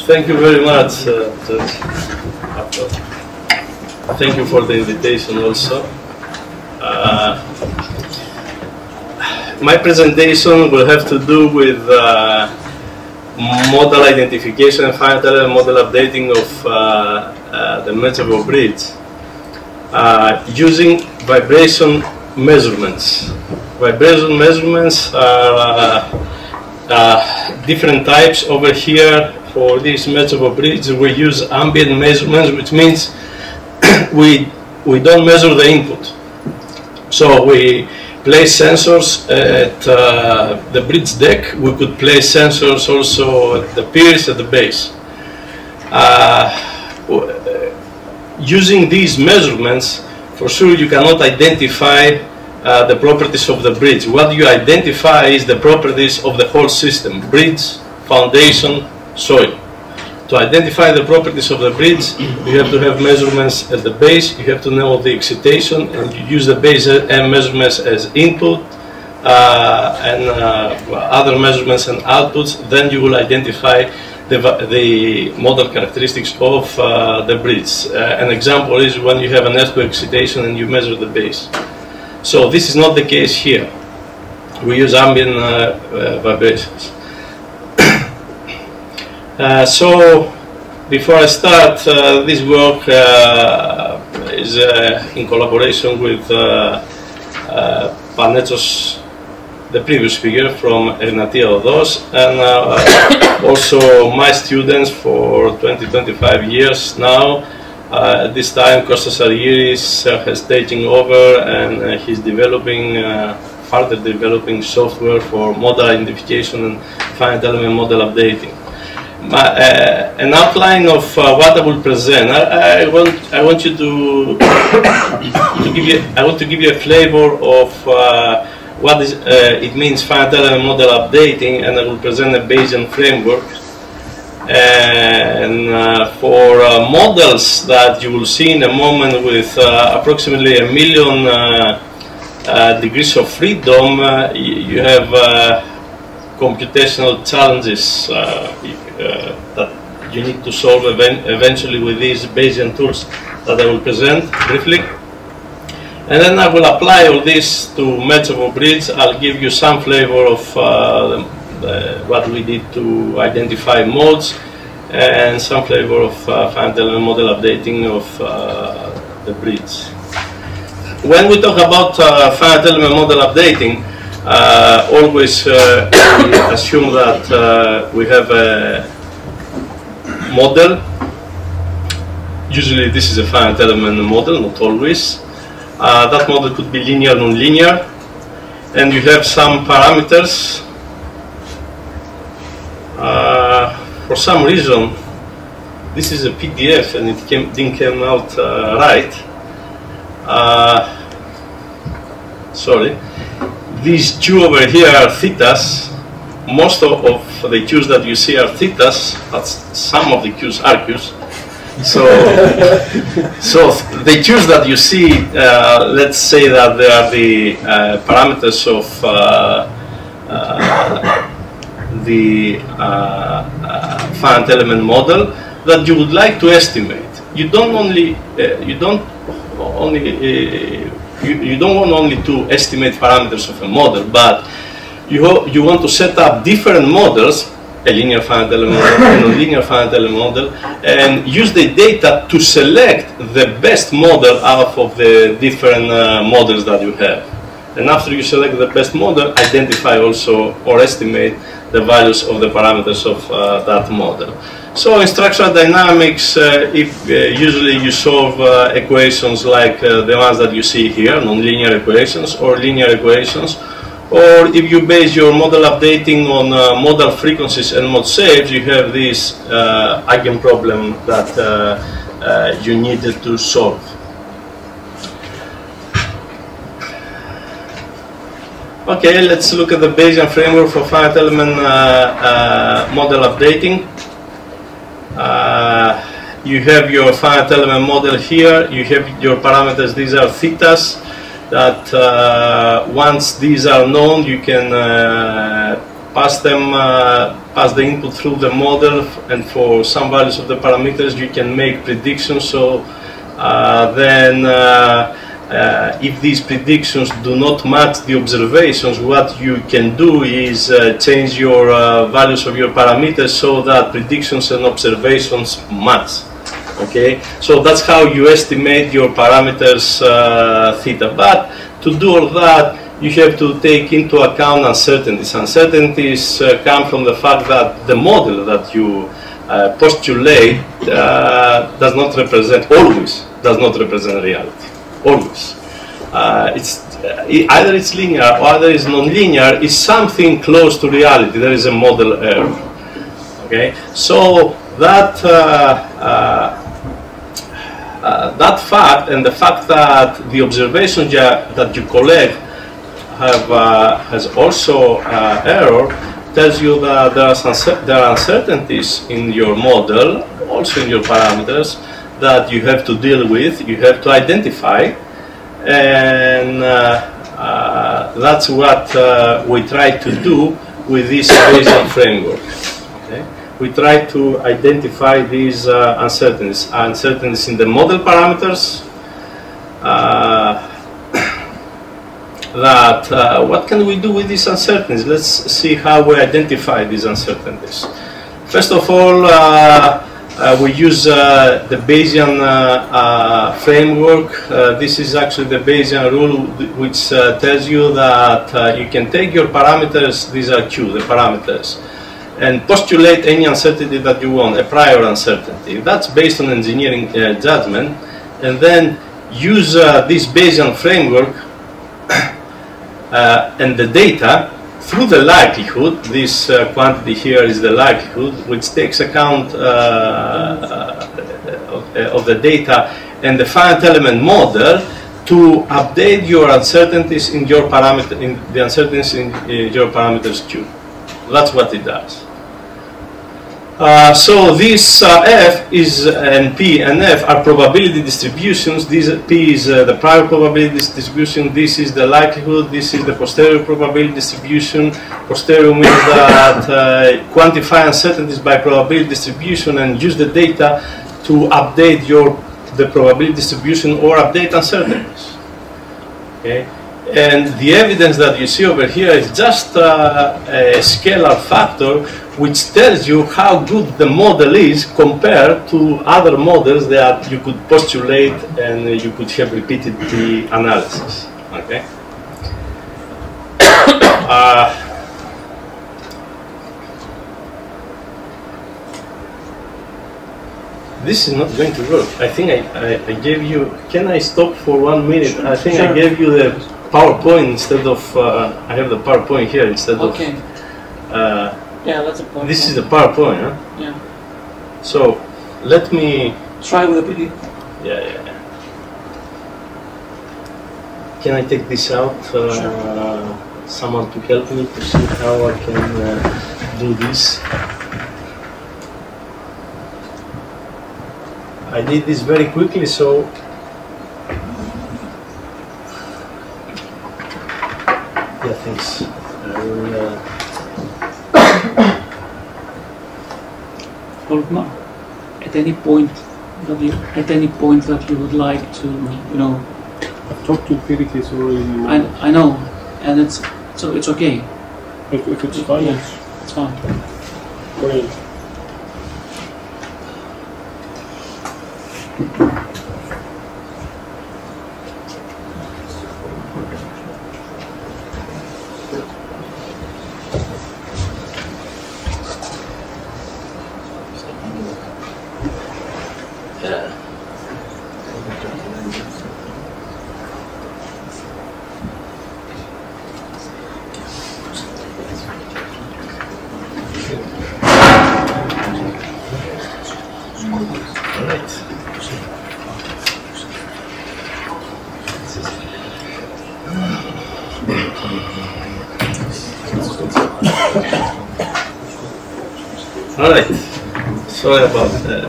Thank you very much, Judge. Thank you for the invitation also. My presentation will have to do with model identification and finite element model updating of the Metsovo bridge using vibration measurements. Vibration measurements are different types. Over here for this Metsovo bridge we use ambient measurements, which means we don't measure the input. So we place sensors at the bridge deck. We could place sensors also at the piers, at the base. Using these measurements, for sure you cannot identify the properties of the bridge. What you identify is the properties of the whole system: bridge, foundation, soil. To identify the properties of the bridge, you have to have measurements at the base, you have to know the excitation, and you use the base measurements as input and other measurements and outputs. Then you will identify the model characteristics of the bridge. An example is when you have an earthquake excitation and you measure the base. So this is not the case here. We use ambient vibrations. So before I start, this work is in collaboration with Panetsos, the previous speaker from Erinatia Odos, and also my students for 20-25 years now. At this time, Kostas Argyris has taken over, and he's developing, further developing software for model identification and finite element model updating. An outline of what I will present. I want you to give you a flavor of what it means finite element model updating, and I will present a Bayesian framework. And for models that you will see in a moment with approximately 1 million degrees of freedom, you have computational challenges that you need to solve eventually with these Bayesian tools that I will present briefly. And then I will apply all this to Metsovo bridge. I'll give you some flavor of what we did to identify modes, and some flavor of finite element model updating of the bridge. When we talk about finite element model updating, always we assume that we have a model. Usually this is a finite element model, not always. That model could be linear, non-linear, and you have some parameters. For some reason, this is a PDF and it didn't come out right. Sorry. These Q over here are thetas. Most of the Q's that you see are thetas, but some of the Q's are Q's. So the Q's that you see, let's say that they are the parameters of the finite element model that you would like to estimate. You don't want only to estimate parameters of a model, but you want to set up different models, a linear finite element model and a linear finite element model, and use the data to select the best model out of the different models that you have. And after you select the best model, identify also or estimate the values of the parameters of that model. So in structural dynamics, usually you solve equations like the ones that you see here, nonlinear equations or linear equations, or if you base your model updating on modal frequencies and mod shapes, you have this eigenproblem that you needed to solve. Okay, let's look at the Bayesian framework for finite element model updating. You have your finite element model here, you have your parameters, these are thetas, that once these are known, you can pass the input through the model, and for some values of the parameters you can make predictions. So if these predictions do not match the observations, what you can do is change your values of your parameters so that predictions and observations match. Okay, so that's how you estimate your parameters theta. But to do all that, you have to take into account uncertainties. Uncertainties come from the fact that the model that you postulate always does not represent reality. Always. Either it's linear or either it's non-linear. It's something close to reality. There is a model error. Okay, so that that fact and the fact that the observations that you collect has also error tells you that there are uncertainties in your model, also in your parameters, that you have to deal with, you have to identify, and that's what we try to do with this Bayesian framework. Okay? We try to identify these uncertainties in the model parameters. What can we do with these uncertainties? Let's see how we identify these uncertainties. First of all, we use the Bayesian framework. This is actually the Bayesian rule, which tells you that you can take your parameters, these are Q, the parameters, and postulate any uncertainty that you want, a prior uncertainty. That's based on engineering judgment, and then use this Bayesian framework and the data through the likelihood. This quantity here is the likelihood, which takes account of the data and the finite element model to update your uncertainties in your parameter, in the uncertainties in your parameters Q. That's what it does. So this F is and P and F are probability distributions. This P is the prior probability distribution. This is the likelihood. This is the posterior probability distribution. Posterior means that quantify uncertainties by probability distribution and use the data to update the probability distribution or update uncertainties. Okay. And the evidence that you see over here is just a scalar factor, which tells you how good the model is compared to other models that you could postulate and you could have repeated the analysis. Okay. This is not going to work. I think I gave you. Can I stop for 1 minute? I think sure. I gave you the PowerPoint instead of, I have the PowerPoint here instead of, yeah, that's a PowerPoint. This is the PowerPoint, huh? Yeah. So, let me... Try with a PDF. Yeah. Can I take this out? Sure. Someone to help me to see how I can do this. I did this very quickly, so... Yeah, thanks. I will, Volkmar, at any point that you would like to, you know. I've talked to Perikles already. I know, and it's okay. If it's fine, yeah, it's fine. Great. All right. Sorry about that.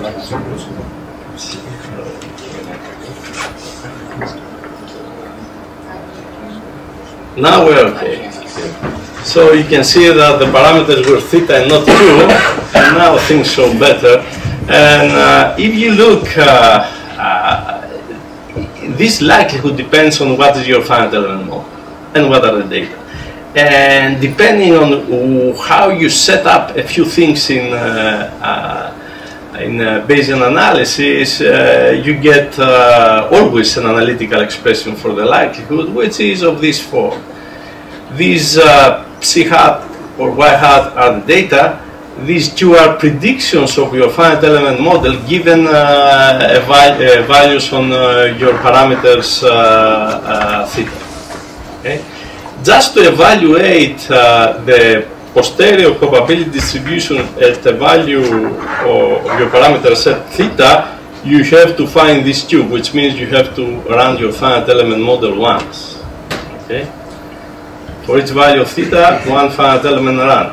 Now we're okay. So you can see that the parameters were theta and not q, and now things show better. And if you look, this likelihood depends on what is your finite element model and what are the data. And depending on how you set up a few things in Bayesian analysis, you get always an analytical expression for the likelihood, which is of this form. These psi hat or y hat are the data. These two are predictions of your finite element model given values on your parameters theta. Okay? Just to evaluate the posterior probability distribution at the value of your parameter set theta, you have to find this tube, which means you have to run your finite element model once. Okay? For each value of theta, one finite element run.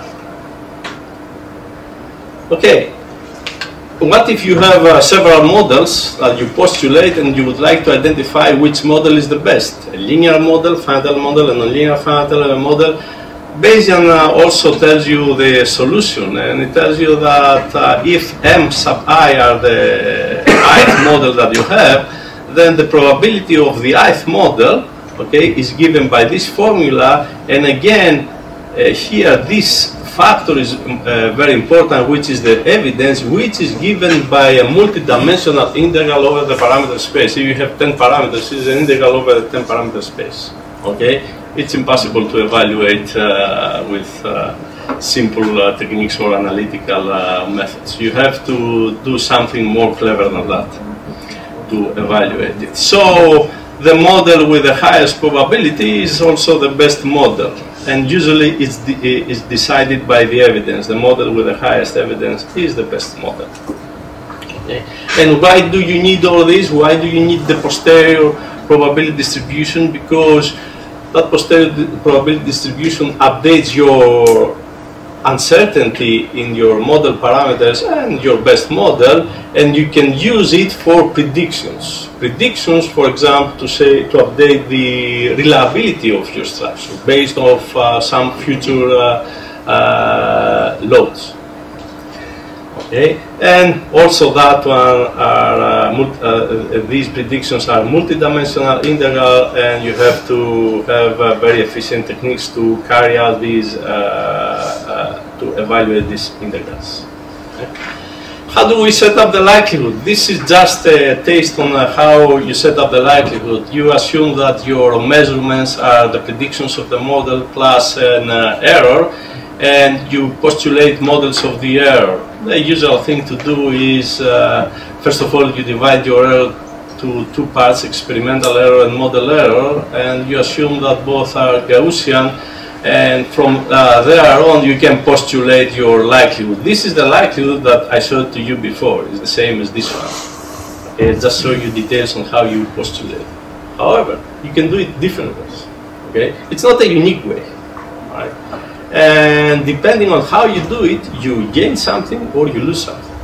Okay. What if you have several models that you postulate and you would like to identify which model is the best? A linear model, finite element model, and a nonlinear finite element model. Bayesian also tells you the solution, and it tells you that if m sub I are the ith model that you have, then the probability of the ith model, okay, is given by this formula. And again, here this factor is very important, which is the evidence, which is given by a multidimensional integral over the parameter space. If you have 10 parameters, it's an integral over the 10 parameter space. Okay, it's impossible to evaluate with simple techniques or analytical methods. You have to do something more clever than that to evaluate it. So the model with the highest probability is also the best model. And usually it's decided by the evidence. The model with the highest evidence is the best model. Okay. And why do you need all this? Why do you need the posterior probability distribution? Because that posterior probability distribution updates your uncertainty in your model parameters and your best model, and you can use it for predictions. Predictions, for example, to update the reliability of your structure based off some future loads. Okay, and also that one these predictions are multidimensional integral, and you have to have very efficient techniques to carry out these to evaluate these integrals. Okay. How do we set up the likelihood? This is just a taste on how you set up the likelihood. You assume that your measurements are the predictions of the model plus an error, and you postulate models of the error. The usual thing to do is, first of all, you divide your error to two parts, experimental error and model error, and you assume that both are Gaussian, and from there on you can postulate your likelihood. This is the likelihood that I showed to you before. It's the same as this one. Okay, just show you details on how you postulate. However, you can do it different ways. Okay, it's not a unique way. All right? And depending on how you do it, you gain something or you lose something.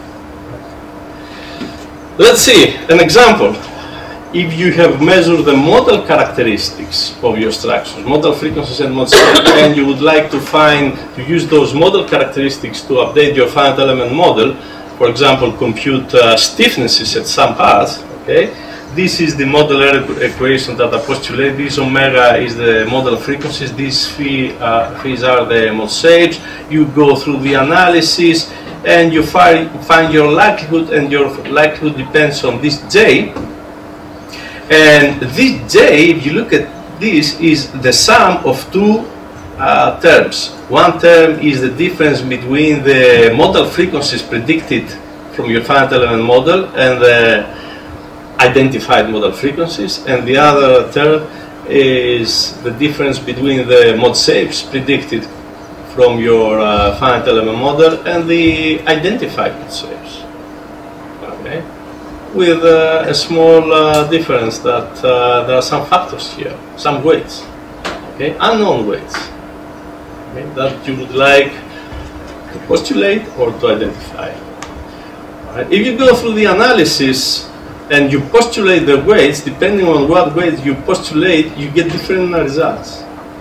Let's see an example. If you have measured the model characteristics of your structures, model frequencies and mod state, and you would like to use those model characteristics to update your finite element model, for example, compute stiffnesses at some paths, okay? This is the model error equation that I postulate. This omega is the model frequencies. These phi are the mod shapes. You go through the analysis and you find your likelihood, and your likelihood depends on this J. And this J, if you look at this, is the sum of two terms. One term is the difference between the model frequencies predicted from your finite element model and the identified model frequencies, and the other term is the difference between the mod shapes predicted from your finite element model and the identified mod shapes. Okay, with a small difference that there are some factors here, some weights, okay, unknown weights, okay, that you would like to postulate or to identify. Right. If you go through the analysis and you postulate the weights, depending on what weight you postulate, you get different results.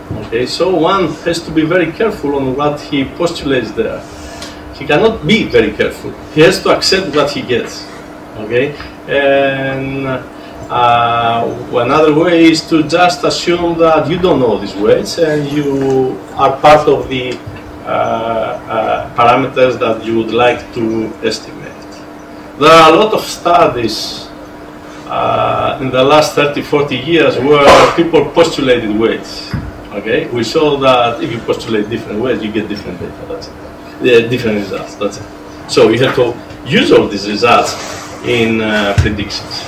Okay, so one has to be very careful on what he postulates there. He cannot be very careful. He has to accept what he gets. Okay, and another way is to just assume that you don't know these weights and you are part of the parameters that you would like to estimate. There are a lot of studies in the last 30-40 years where people postulated weights. Okay, we saw that if you postulate different weights, you get different data. That's it. Yeah, different results. That's it. So you have to use all these results in predictions.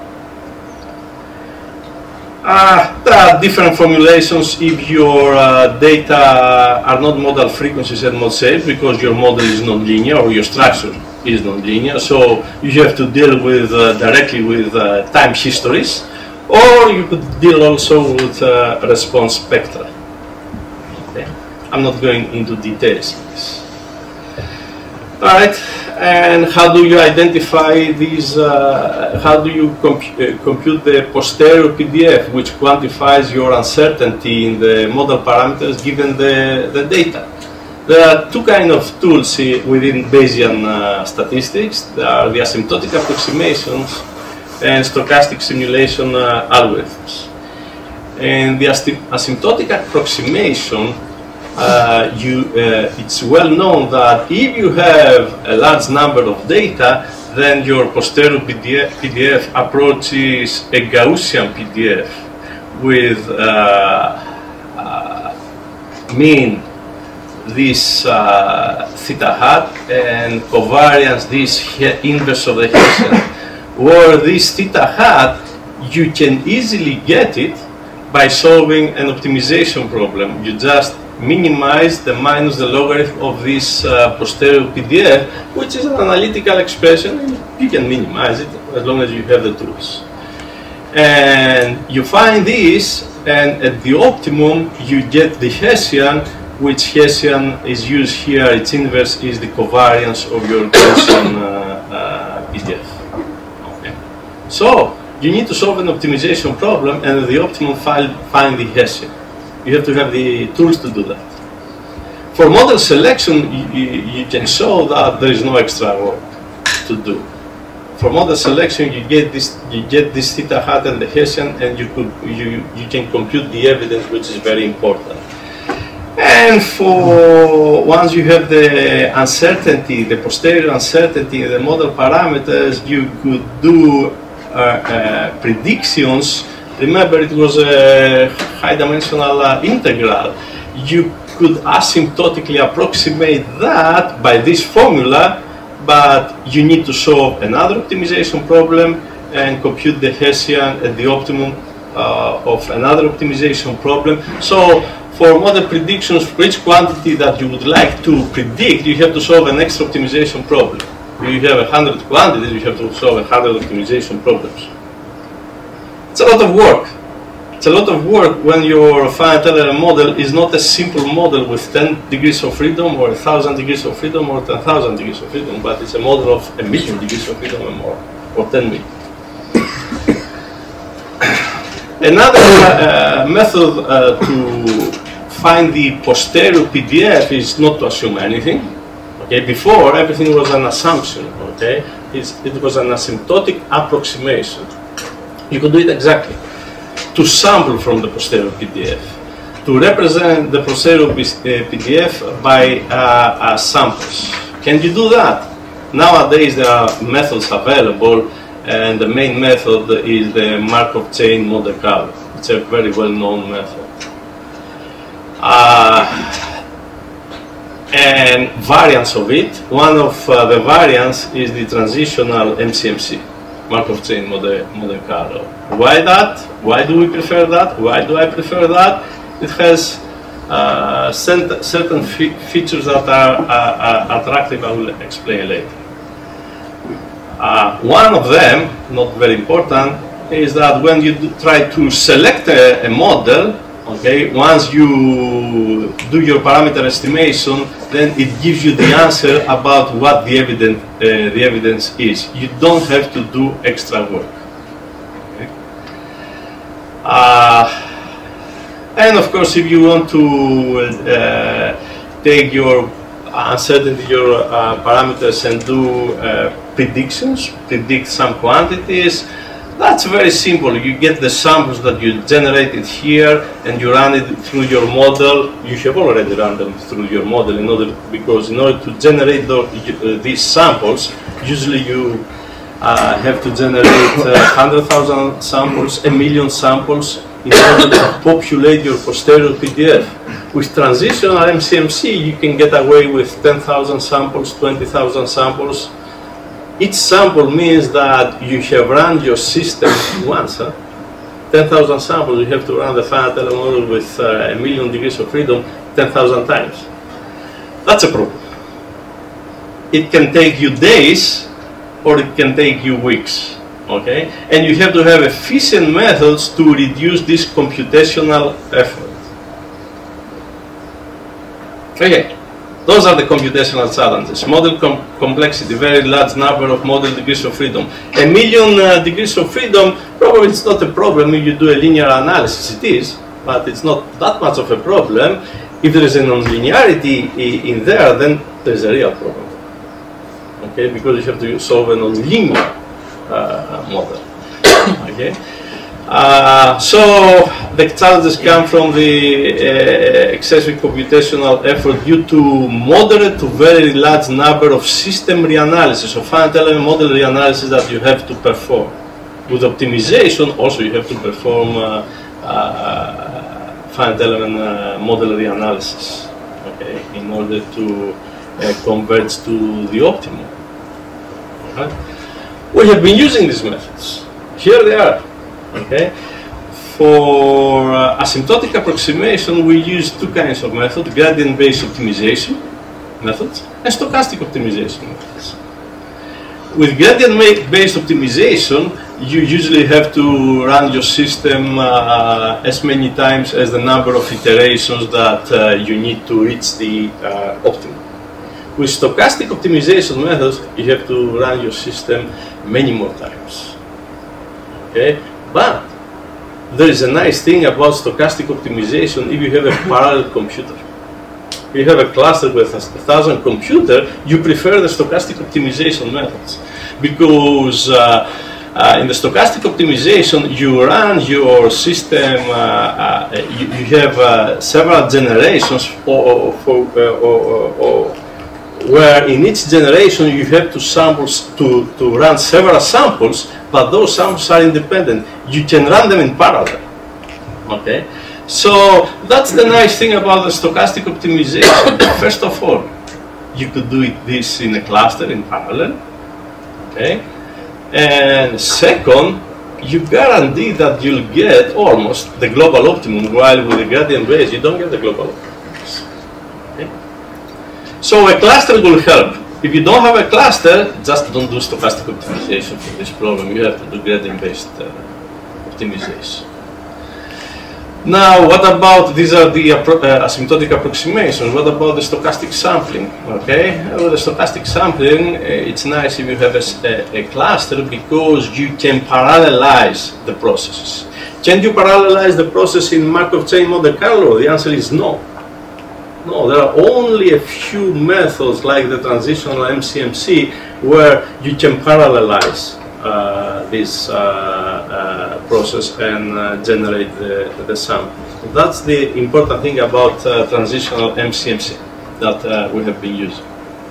There are different formulations if your data are not modal frequencies and mod shapes, because your model is non-linear or your structure is non-linear. So you have to deal with directly with time histories, or you could deal also with response spectra. Okay. I'm not going into details of this. All right, and how do you identify these, how do you compute the posterior PDF, which quantifies your uncertainty in the model parameters given the data? There are two kinds of tools within Bayesian statistics. There are the asymptotic approximations and stochastic simulation algorithms. And the asymptotic approximation, it's well known that if you have a large number of data, then your posterior PDF approaches a Gaussian PDF with mean this theta hat and covariance this inverse of the Hessian. Where this theta hat, you can easily get it by solving an optimization problem. You just minimize the minus the logarithm of this posterior PDF, which is an analytical expression, and you can minimize it as long as you have the tools. And you find this, and at the optimum you get the Hessian, which Hessian is used here. Its inverse is the covariance of your Gaussian PDF. Okay. So you need to solve an optimization problem, and at the optimum find the Hessian. You have to have the tools to do that. For model selection, you can show that there is no extra work to do. For model selection, you get this theta hat and the Hessian, and you can compute the evidence, which is very important. And for once you have the uncertainty, the posterior uncertainty in the model parameters, you could do predictions. Remember, it was a high-dimensional integral. You could asymptotically approximate that by this formula, but you need to solve another optimization problem and compute the Hessian at the optimum of another optimization problem. So for model predictions, for each quantity that you would like to predict, you have to solve an extra optimization problem. If you have 100 quantities, you have to solve 100 optimization problems. It's a lot of work. It's a lot of work when your finite element model is not a simple model with 10 degrees of freedom or 1,000 degrees of freedom or 10,000 degrees of freedom, but it's a model of 1,000,000 degrees of freedom or more, or 10 million. Another method to find the posterior PDF is not to assume anything. Okay, before everything was an assumption. Okay, it was an asymptotic approximation. You could do it exactly. To sample from the posterior PDF, to represent the posterior PDF by samples. Can you do that? Nowadays there are methods available, and the main method is the Markov chain Monte Carlo. It's a very well-known method. And variants of it. One of the variants is the transitional MCMC. Markov chain Monte Carlo. Why that? Why do we prefer that? Why do I prefer that? It has certain features that are attractive. I will explain later. One of them, not very important, is that when you try to select a model, okay, once you do your parameter estimation, then it gives you the answer about what the evidence is. You don't have to do extra work. Okay. And of course, if you want to take your uncertainty, your parameters, and do predictions, predict some quantities, that's very simple. You get the samples that you generated here and you run it through your model. You have already run them through your model because in order to generate these samples, usually you have to generate 100,000 samples, 1,000,000 samples in order to populate your posterior PDF. With transitional MCMC, you can get away with 10,000 samples, 20,000 samples. Each sample means that you have run your system once. 10,000 samples, you have to run the finite element model with 1,000,000 degrees of freedom 10,000 times. That's a problem. It can take you days, or it can take you weeks. Okay? And you have to have efficient methods to reduce this computational effort. Okay. Those are the computational challenges. Model complexity, very large number of model degrees of freedom. 1,000,000 degrees of freedom, probably it's not a problem if you do a linear analysis. It is, but it's not that much of a problem. If there is a nonlinearity in there, then there's a real problem. Okay, because you have to solve a nonlinear model. Okay. So the challenges come from the excessive computational effort due to moderate to very large number of system reanalysis, of finite element model reanalysis that you have to perform. With optimization, also you have to perform finite element model reanalysis, okay, in order to converge to the optimum. Right? We have been using these methods. Here they are. Okay. For asymptotic approximation, we use two kinds of methods: gradient-based optimization methods and stochastic optimization methods. With gradient-based optimization, you usually have to run your system as many times as the number of iterations that you need to reach the optimum. With stochastic optimization methods, you have to run your system many more times. Okay? But there is a nice thing about stochastic optimization if you have a parallel computer. If you have a cluster with 1,000 computers, you prefer the stochastic optimization methods. Because in the stochastic optimization, you run your system, you have several generations where in each generation you have to run several samples, but those samples are independent. You can run them in parallel. Okay? So that's the nice thing about the stochastic optimization. First of all, you could do this in a cluster in parallel. Okay? And second, you guarantee that you'll get almost the global optimum, while with the gradient base you don't get the global optimum. Okay? So a cluster will help. If you don't have a cluster, just don't do stochastic optimization for this problem. You have to do gradient-based optimization. Now, what about, these are the asymptotic approximations. What about the stochastic sampling? Okay, with the stochastic sampling, it's nice if you have a cluster because you can parallelize the processes. Can you parallelize the process in Markov chain Monte Carlo? The answer is no. No, there are only a few methods like the transitional MCMC where you can parallelize this process and generate the sample. That's the important thing about transitional MCMC that we have been using.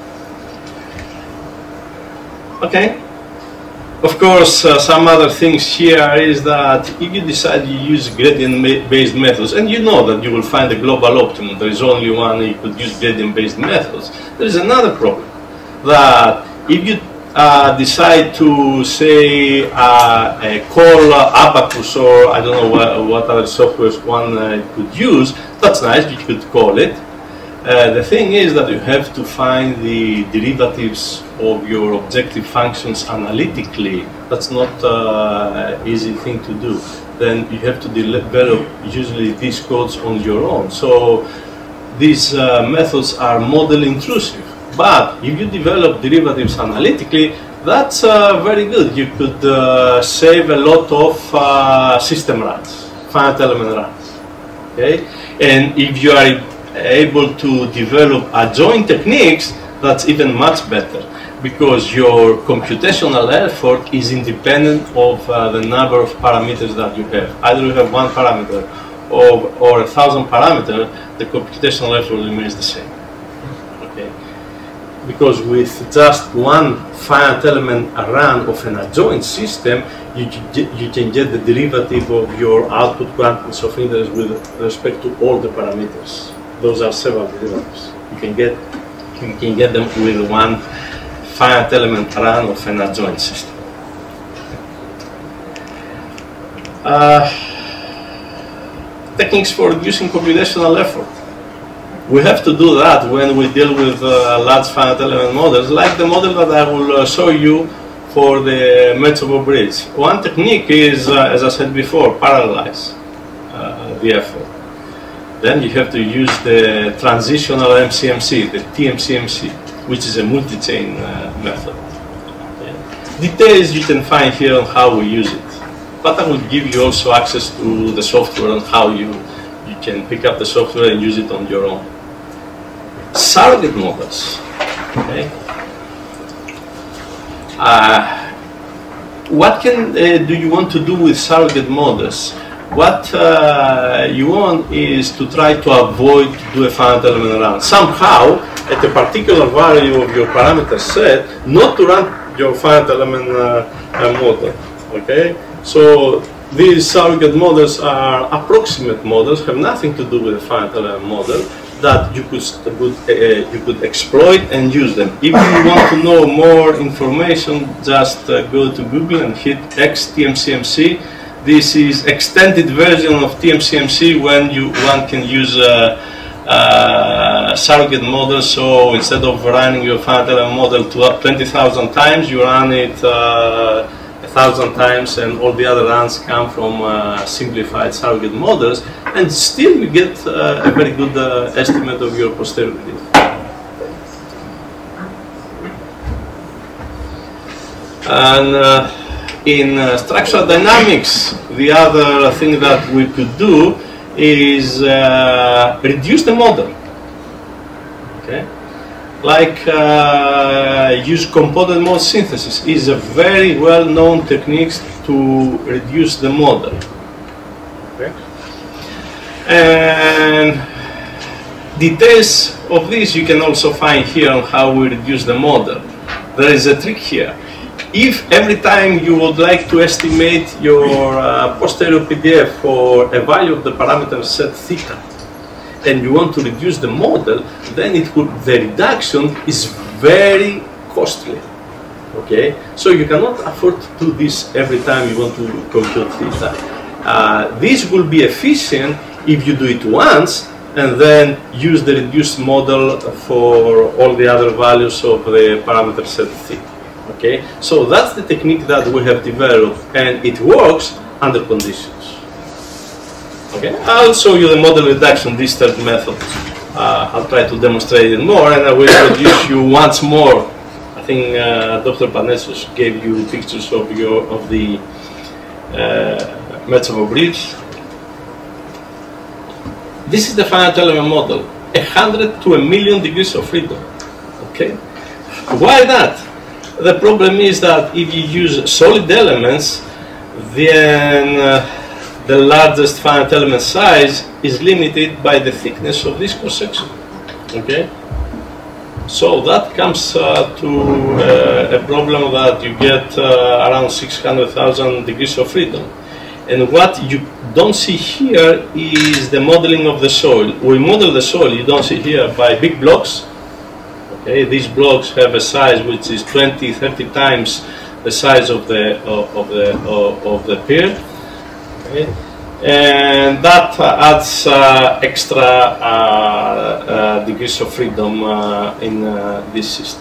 Okay. Of course, some other things here is that if you decide you use gradient-based methods, and you know that you will find the global optimum, there is only one you could use gradient-based methods, there is another problem, that if you decide to, say, call Abacus, or I don't know what other softwares one could use, that's nice, you could call it. The thing is that you have to find the derivatives of your objective functions analytically. That's not an easy thing to do. Then you have to develop usually these codes on your own. So these methods are model intrusive. But if you develop derivatives analytically, that's very good. You could save a lot of system runs, finite element runs. Okay, and if you are able to develop adjoint techniques, that's even much better, because your computational effort is independent of the number of parameters that you have. Either you have one parameter or 1,000 parameters, the computational effort remains the same. Okay, because with just one finite element run of an adjoint system, you can get the derivative of your output quantities of interest with respect to all the parameters. Those are several derivatives. You can get them with one finite element run of an adjoint system. Techniques for reducing computational effort. We have to do that when we deal with large finite element models, like the model that I will show you for the Metsovo bridge. One technique is, as I said before, parallelize the effort. Then you have to use the transitional MCMC, the TMCMC, which is a multi-chain method. Okay. Details you can find here on how we use it. But I will give you also access to the software and how you can pick up the software and use it on your own. Surrogate models. Okay. What do you want to do with surrogate models? What you want is to try to avoid to do a finite element run. Somehow, at a particular value of your parameter set, not to run your finite element model. Okay? So these surrogate models are approximate models, have nothing to do with a finite element model, that you could exploit and use them. If you want to know more information, just go to Google and hit XTMCMC. This is extended version of TMCMC when one can use surrogate models. So instead of running your finite element model to 20,000 times, you run it 1,000 times, and all the other runs come from simplified surrogate models, and still you get a very good estimate of your posterity. And in structural dynamics, the other thing that we could do is reduce the model. Okay? Like use component mode synthesis is a very well-known technique to reduce the model. Okay? And details of this you can also find here on how we reduce the model. There is a trick here. If every time you would like to estimate your posterior PDF for a value of the parameter set theta, and you want to reduce the model, then the reduction is very costly. Okay, so you cannot afford to do this every time you want to compute theta. This will be efficient if you do it once and then use the reduced model for all the other values of the parameter set theta. Okay, so that's the technique that we have developed, and it works under conditions. Okay, I'll show you the model reduction, these third methods. I'll try to demonstrate it more, and I will introduce you once more. I think Dr. Panetsos gave you pictures of the Metsovo bridge. This is the finite element model, 100 to 1,000,000 degrees of freedom. Okay, why that? The problem is that if you use solid elements, then the largest finite element size is limited by the thickness of this cross section. Okay, so that comes to a problem that you get around 600,000 degrees of freedom. And what you don't see here is the modeling of the soil. We model the soil, you don't see here, by big blocks. Okay, these blocks have a size which is 20, 30 times the size of the pier. Okay. And that adds extra degrees of freedom in this system.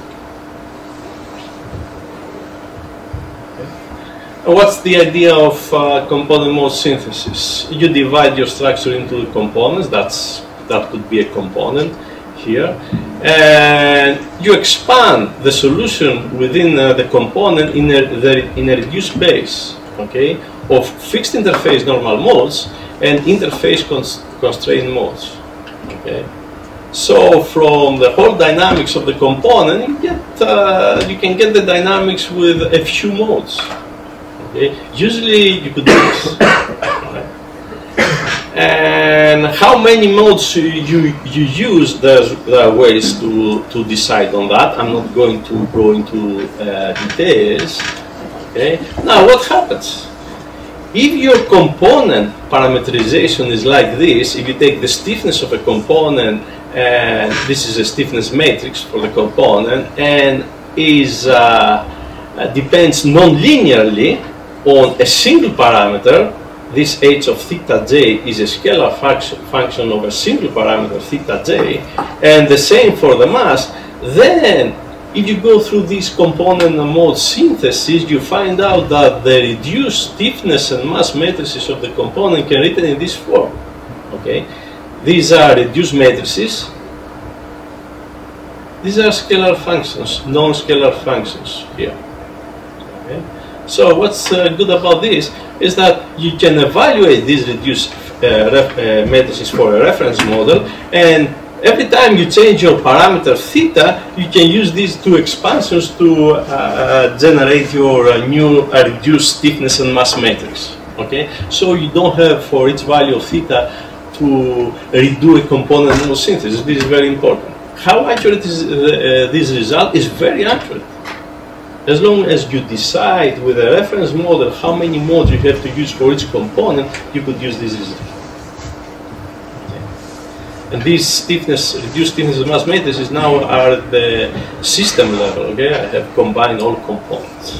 Okay. What's the idea of component mode synthesis? You divide your structure into the components. That could be a component here, and you expand the solution within the component in a reduced space. Okay, of fixed interface normal modes and interface constraint modes. Okay. So from the whole dynamics of the component, you can get the dynamics with a few modes. Okay. Usually you could do this. Right? And how many modes you use, there are ways to decide on that. I'm not going to go into details. Okay. Now what happens? If your component parameterization is like this, if you take the stiffness of a component, and this is a stiffness matrix for the component, and depends non-linearly on a single parameter, this h of theta j is a scalar function of a single parameter theta j, and the same for the mass, then if you go through this component mode synthesis, you find out that the reduced stiffness and mass matrices of the component can be written in this form. Okay, these are reduced matrices. These are scalar functions, non-scalar functions here. Okay. So what's good about this is that you can evaluate these reduced matrices for a reference model, and every time you change your parameter theta, you can use these two expansions to generate your new reduced stiffness and mass matrix. Okay, so you don't have for each value of theta to redo a component mode synthesis. This is very important. How accurate is this result? Is very accurate. As long as you decide with a reference model how many modes you have to use for each component, you could use this result. And these stiffness, reduced stiffness and mass matrices now are at the system level. Okay, I have combined all components.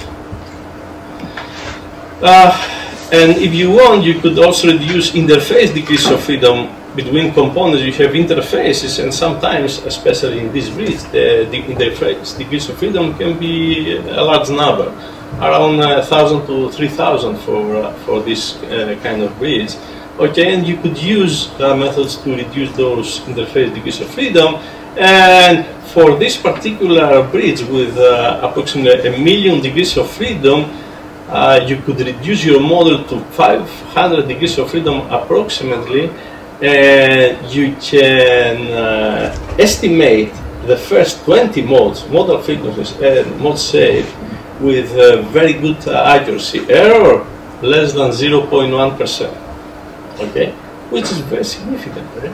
And if you want, you could also reduce interface degrees of freedom between components. You have interfaces, and sometimes, especially in this bridge, the interface degrees of freedom can be a large number, around 1,000 to 3,000 for this kind of bridge. Okay, and you could use methods to reduce those interface degrees of freedom. And for this particular bridge with approximately 1 million degrees of freedom, you could reduce your model to 500 degrees of freedom approximately, and you can estimate the first 20 modes, modal frequencies, and mode shape with very good accuracy. Error less than 0.1%. Okay, which is very significant, right?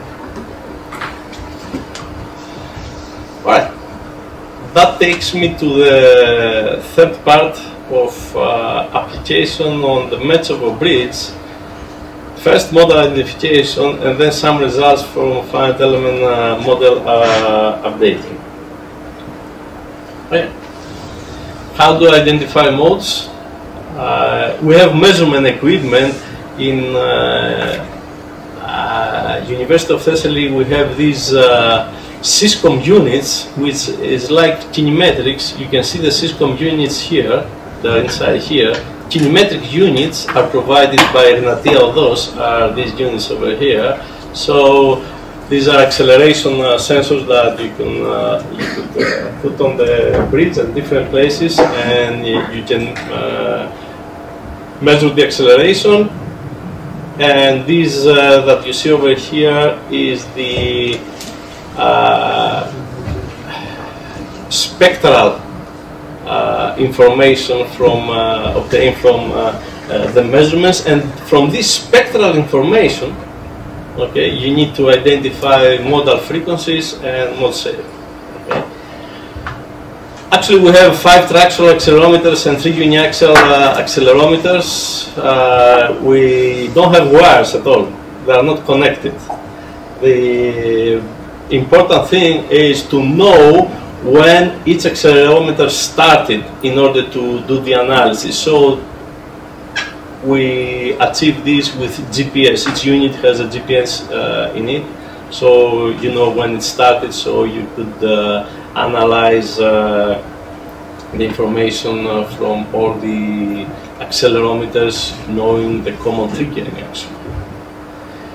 Right. That takes me to the third part of application on the Metsovo bridge. First, model identification, and then some results from finite element model updating. Okay. How do I identify modes? We have measurement equipment. In University of Thessaly, we have these SysCom units, which is like kinematrics. You can see the SysCom units here. They're inside here. Kinematric units are provided by Renatia Odos, are these units over here. So these are acceleration sensors that you could put on the bridge at different places, and you can measure the acceleration. And this that you see over here is the spectral information from obtained from the measurements, and from this spectral information, okay, you need to identify modal frequencies and mode shape. Okay. Actually, we have 5 triaxial accelerometers and 3 uniaxial accelerometers. We don't have wires at all. They are not connected. The important thing is to know when each accelerometer started in order to do the analysis. So we achieve this with GPS. Each unit has a GPS in it, so you know when it started, so you could analyze the information from all the accelerometers, knowing the common triggering action.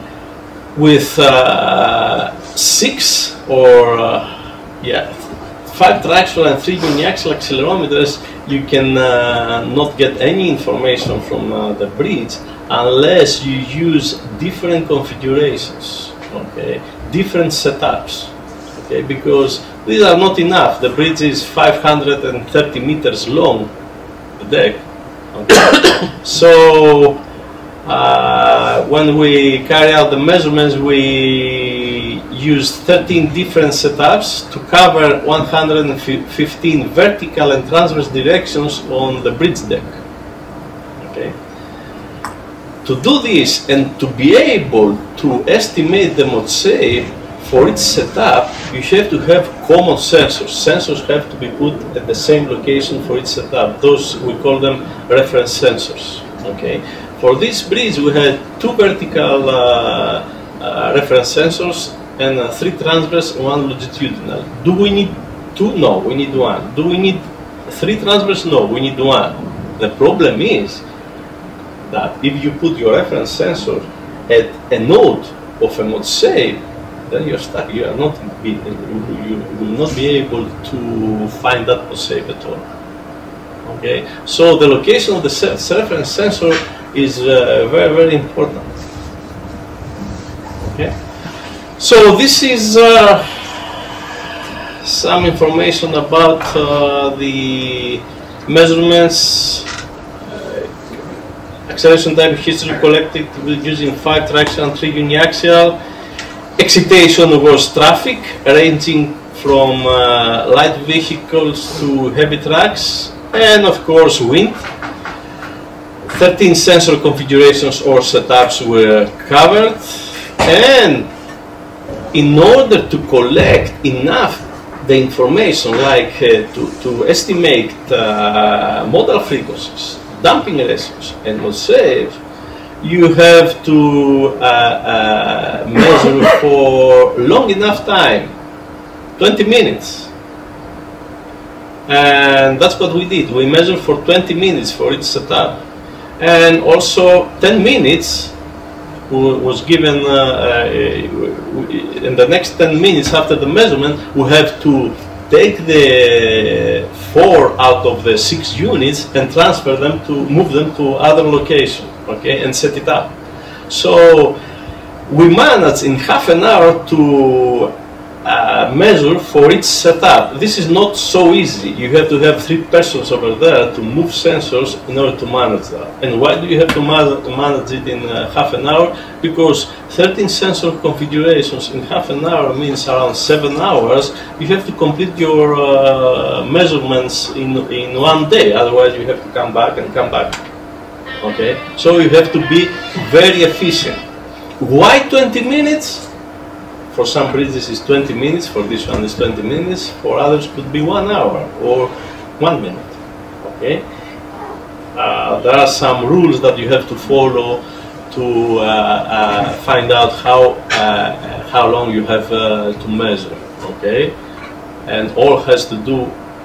With 6 or 5 traction and 3 uniaxial accelerometers, you can not get any information from the bridge unless you use different configurations, okay, different setups, okay, because these are not enough. The bridge is 530 meters long, the deck, okay. So when we carry out the measurements, we use 13 different setups to cover 115 vertical and transverse directions on the bridge deck. Okay. To do this and to be able to estimate the mode shape for each setup, you have to have common sensors. Sensors have to be put at the same location for each setup. Those, we call them reference sensors. Okay. For this bridge, we had 2 vertical reference sensors and 3 transverse and 1 longitudinal. Do we need 2? No, we need 1. Do we need 3 transverse? No, we need 1. The problem is that if you put your reference sensor at a node of a mode shape, then you're stuck. You will not be able to find that mode shape at all. Okay, so the location of the reference sensor is very, very important. Okay, so this is some information about the measurements, acceleration time history collected using 5 traction and 3 uniaxial. Excitation was traffic, ranging from light vehicles to heavy trucks, and of course wind. 13 sensor configurations or setups were covered, and in order to collect enough the information, like to estimate modal frequencies, damping ratios, and mode shape, you have to measure for long enough time, 20 minutes. And that's what we did. We measured for 20 minutes for each setup. And also 10 minutes was given, in the next 10 minutes after the measurement, we have to take the 4 out of the 6 units and transfer them to, move them to other location, okay, and set it up. So we managed in half an hour to measure for each setup. This is not so easy. You have to have 3 persons over there to move sensors in order to manage that. And why do you have to manage it in half an hour? Because 13 sensor configurations in half an hour means around 7 hours. You have to complete your measurements in 1 day. Otherwise you have to come back and come back. Okay? So you have to be very efficient. Why 20 minutes? For some bridges it's 20 minutes, for this one is 20 minutes, for others could be 1 hour or 1 minute. Okay? There are some rules that you have to follow to find out how long you have to measure. Okay? And all has to do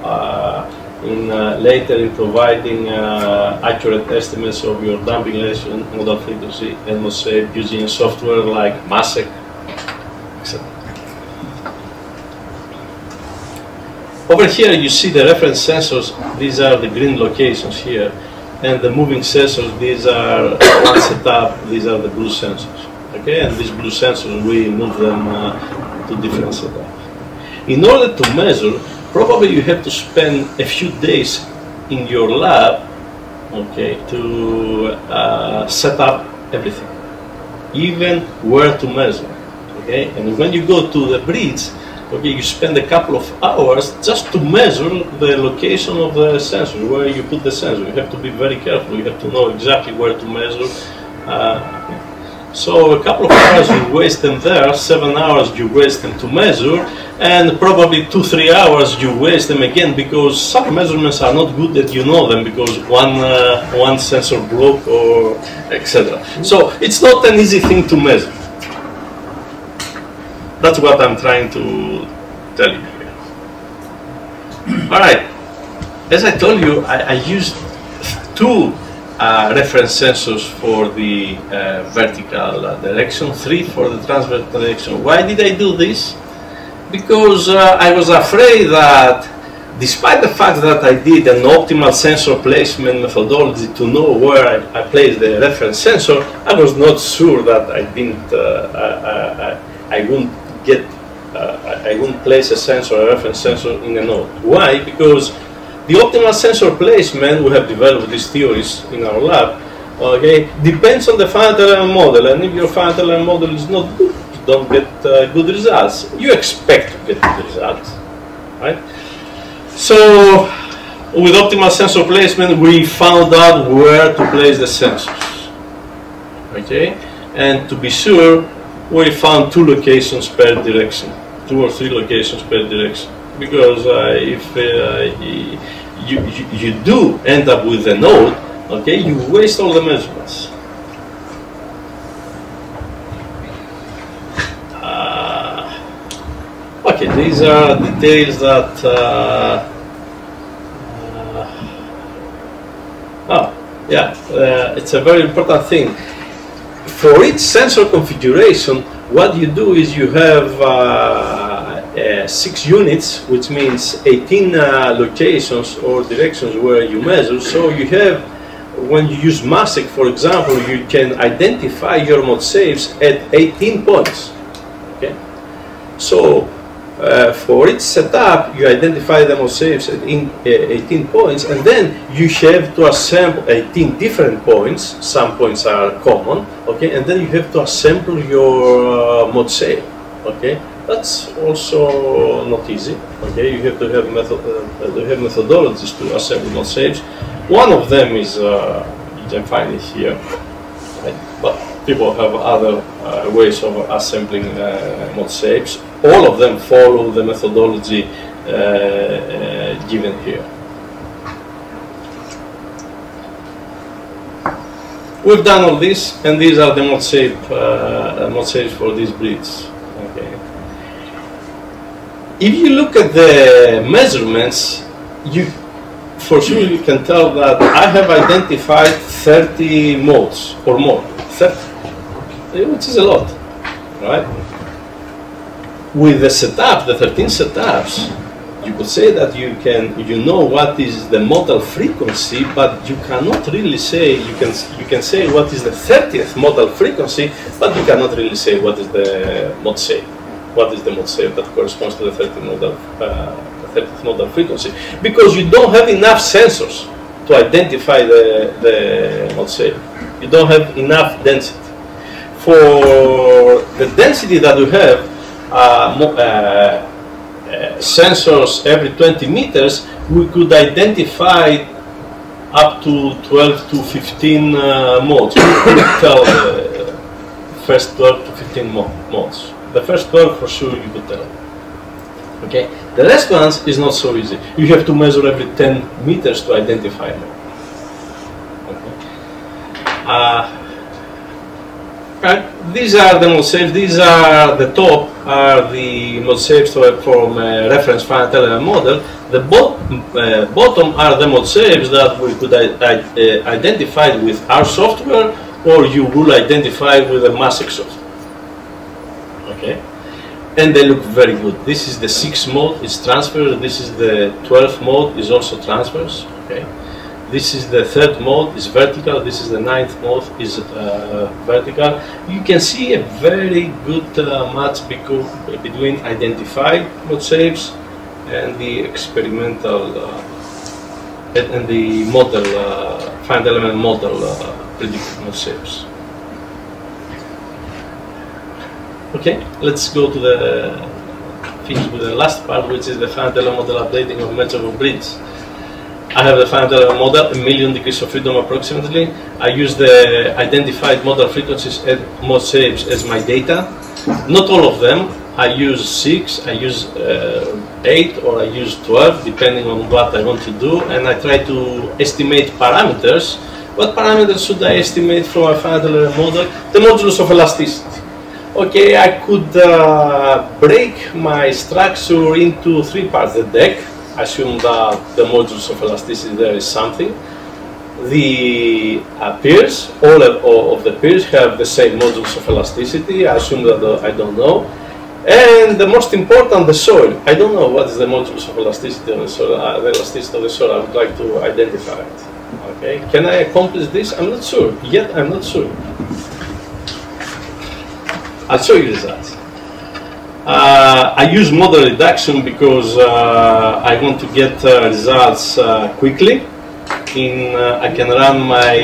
later in providing accurate estimates of your damping ratio, modal frequency, and mode shape using software like MASEC. Over here you see the reference sensors. These are the green locations here, and the moving sensors, these are one setup, these are the blue sensors. Okay, and these blue sensors, we move them to different setups. In order to measure, probably you have to spend a few days in your lab, okay, to set up everything, even where to measure. Okay, and when you go to the bridge, okay, you spend a couple of hours just to measure the location of the sensor, where you put the sensor. You have to be very careful. You have to know exactly where to measure. So a couple of hours you waste them there, 7 hours you waste them to measure, and probably 2-3 hours you waste them again, because some measurements are not good that you know them because one sensor broke or etc. So it's not an easy thing to measure. That's what I'm trying to tell you here. Alright, as I told you, I used 2 reference sensors for the vertical direction, 3 for the transverse direction. Why did I do this? because I was afraid that, despite the fact that I did an optimal sensor placement methodology to know where I placed the reference sensor, I was not sure that I wouldn't place a sensor, a reference sensor in a node. Why? Because the optimal sensor placement, we have developed these theories in our lab, okay, depends on the finite element model, and if your finite element model is not good, you don't get good results. You expect to get good results, right? So, with optimal sensor placement, we found out where to place the sensors, okay? And to be sure, we found 2 locations per direction, 2 or 3 locations per direction. Because if you do end up with a node, okay, you waste all the measurements. Okay, these are details that it's a very important thing. For each sensor configuration, what you do is you have 6 units, which means 18 locations or directions where you measure. So you have, when you use MASEC, for example, you can identify your mode shapes at 18 points. Okay, so for each setup, you identify the mode shapes at 18 points, and then you have to assemble 18 different points. Some points are common, okay, and then you have to assemble your mode shape. Okay, that's also not easy. Okay, you have to have methodologies to assemble mode shapes. One of them is you can find it here, right? But people have other ways of assembling mode shapes. All of them follow the methodology given here. We've done all this, and these are the mode shapes for these breeds. Okay. If you look at the measurements, for sure you can tell that I have identified 30 modes or more, 30, which is a lot, right? With the setup, the 13 setups, you could say that you know what is the modal frequency, but you cannot really say, you can say what is the 30th modal frequency, but you cannot really say what is the mode shape. What is the mode shape that corresponds to the 30th modal frequency? Because you don't have enough sensors to identify the mode shape. You don't have enough density. For the density that we have, sensors every 20 meters, we could identify up to 12 to 15 modes. We could tell the first 12 to 15 modes. The first 12 for sure you could tell. Okay, the rest ones is not so easy. You have to measure every 10 meters to identify them. Okay. These are the mode shapes. These are the top are the mode shapes from a reference finite element model. The bottom are the mode shapes that we could identify with our software, or you will identify with a MASEC software. Okay, and they look very good. This is the 6th mode, it's transfer. This is the 12th mode, is also transfers. Okay. This is the 3rd mode, is vertical. This is the 9th mode, is vertical. You can see a very good match between identified mode shapes and the experimental and the model, finite element model predicted mode shapes. Okay, let's go to finish with the last part, which is the finite element model updating of measurable breeds. I have the finite element model, 1,000,000 degrees of freedom approximately. I use the identified modal frequencies and mode shapes as my data. Not all of them. I use 6, I use 8, or I use 12, depending on what I want to do. And I try to estimate parameters. What parameters should I estimate from a finite element model? The modulus of elasticity. Okay, I could break my structure into 3 parts. The deck. Assume that the modulus of elasticity there is something. The piers, all of the piers have the same modulus of elasticity. I assume that I don't know. And the most important, the soil. I don't know what is the modulus of elasticity of the soil. The elasticity of the soil, I would like to identify it. Okay, can I accomplish this? I'm not sure. Yet I'm not sure. I'll show you results. I use model reduction because I want to get results quickly. I can run my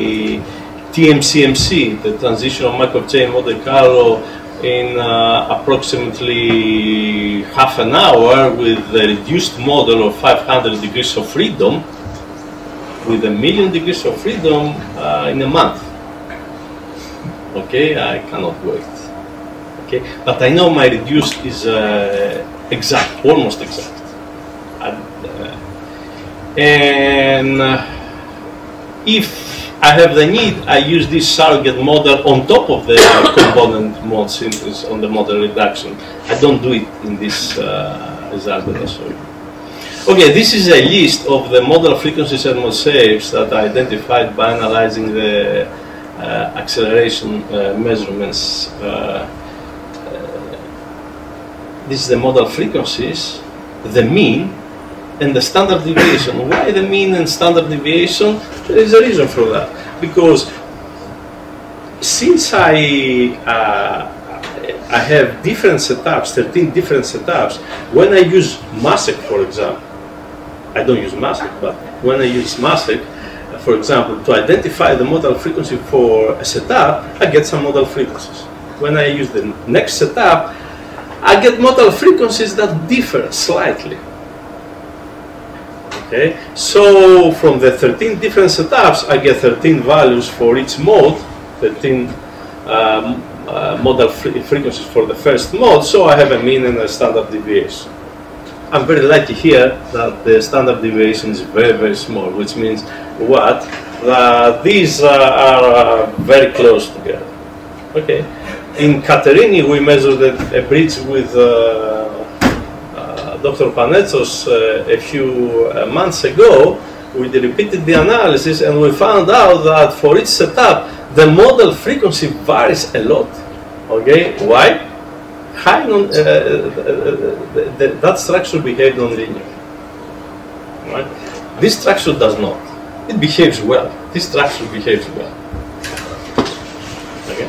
TMCMC, the Transitional Markov Chain Monte Carlo, in approximately half an hour with a reduced model of 500 degrees of freedom, with 1,000,000 degrees of freedom in a month. Okay, I cannot wait. Okay, but I know my reduced is exact, almost exact. And if I have the need, I use this surrogate model on top of the component mode synthesis on the model reduction. I don't do it in this result that I show you. Okay, this is a list of the model frequencies and mode shapes that I identified by analyzing the acceleration measurements. This is the model frequencies, the mean, and the standard deviation. Why the mean and standard deviation? There is a reason for that. Because since I have different setups, 13 different setups, when I use MASEC, for example, I don't use MASEC, but when I use MASEC, for example, to identify the modal frequency for a setup, I get some modal frequencies. When I use the next setup, I get modal frequencies that differ slightly. Okay, so from the 13 different setups, I get 13 values for each mode, 13 modal frequencies for the first mode, so I have a mean and a standard deviation. I'm very lucky here that the standard deviation is very, very small, which means what? That these are very close together. Okay, in Katerini we measured a bridge with Dr. Panetsos a few months ago. We repeated the analysis and we found out that for each setup the modal frequency varies a lot. Okay, why? High that structure behaves non-linear. Right? This structure does not. It behaves well. This structure behaves well. Okay.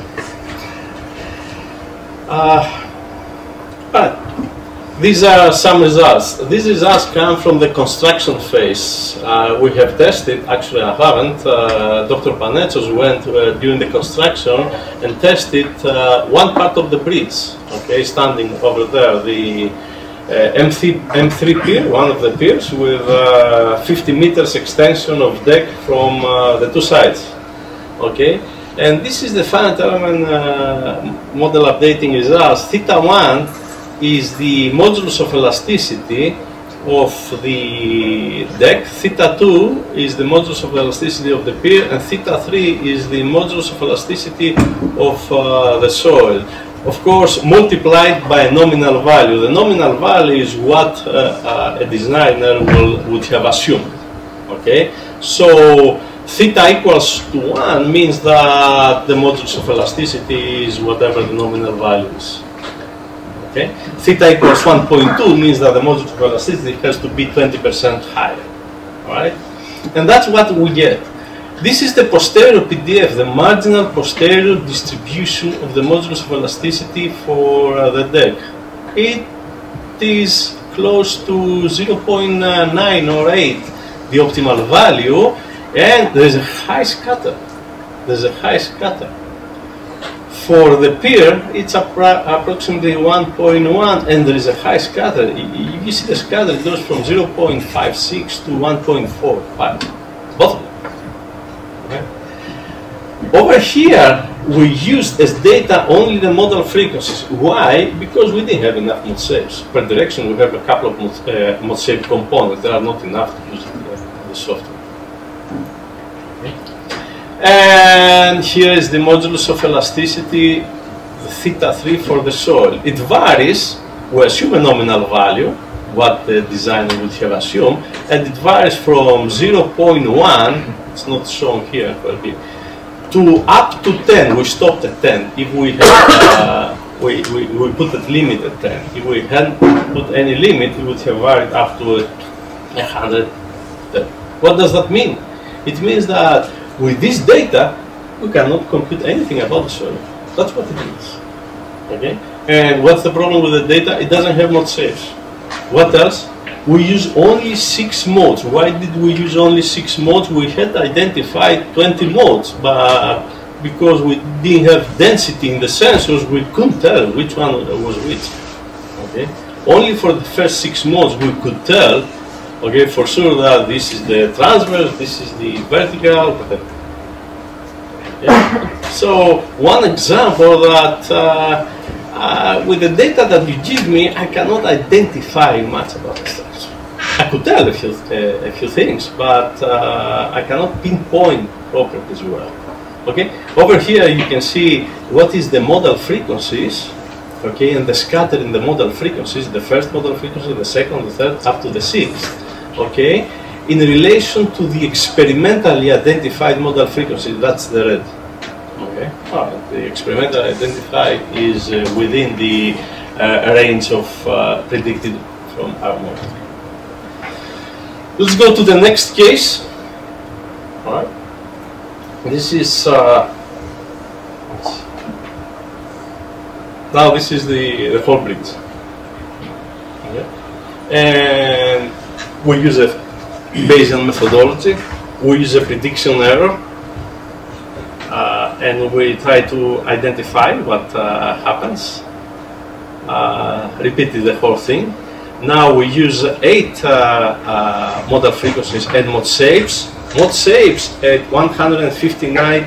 But these are some results. These results come from the construction phase. We have tested, actually I haven't, Dr. Panetsos went during the construction and tested one part of the bridge, okay, standing over there, the M3 pier, one of the piers, with 50 meters extension of deck from the two sides, okay. And this is the finite element model updating results. Theta 1 is the modulus of elasticity of the deck, theta 2 is the modulus of elasticity of the pier, and theta 3 is the modulus of elasticity of the soil. Of course, multiplied by a nominal value. The nominal value is what a designer would have assumed. Okay, so theta equals to 1 means that the modulus of elasticity is whatever the nominal value is. Okay? Theta equals 1.2 means that the modulus of elasticity has to be 20% higher. Alright? And that's what we get. This is the posterior PDF, the marginal posterior distribution of the modulus of elasticity for the deck. It is close to 0.9 or 8, the optimal value, and there is a high scatter. There's a high scatter. For the pier, it's approximately 1.1, and there is a high scatter. You see the scatter goes from 0.56 to 1.45. Both of them. Okay. Over here, we used as data only the modal frequencies. Why? Because we didn't have enough mode shapes. Per direction, we have a couple of mode shape components. There are not enough to use the software. And here is the modulus of elasticity, the theta 3 for the soil. It varies, we assume a nominal value, what the designer would have assumed, and it varies from 0.1, it's not shown here, to up to 10. We stopped at 10 if we have we put a limit at 10. If we hadn't put any limit, we would have varied up to 100. What does that mean? It means that with this data, we cannot compute anything about the soil. That's what it means. Okay? And what's the problem with the data? It doesn't have mod saves. What else? We use only 6 modes. Why did we use only 6 modes? We had identified 20 modes, but because we didn't have density in the sensors, we couldn't tell which one was which. Okay? Only for the first 6 modes we could tell, okay, for sure that this is the transverse, this is the vertical. Okay? So one example that with the data that you give me, I cannot identify much about the structure. I could tell a few things, but I cannot pinpoint properties well. Okay, over here you can see what is the modal frequencies, okay, and the scatter in the modal frequencies, the first modal frequency, the second, the third, up to the sixth, okay, in relation to the experimentally identified modal frequency. That's the red. Okay, the experimental identified is within the range of predicted from our model. Let's go to the next case. All right. This is now this is the whole bridge. Okay. And we use a Bayesian methodology. We use a prediction error. And we try to identify what happens. Repeated the whole thing. Now we use 8 modal frequencies and mod shapes. Mod shapes at 159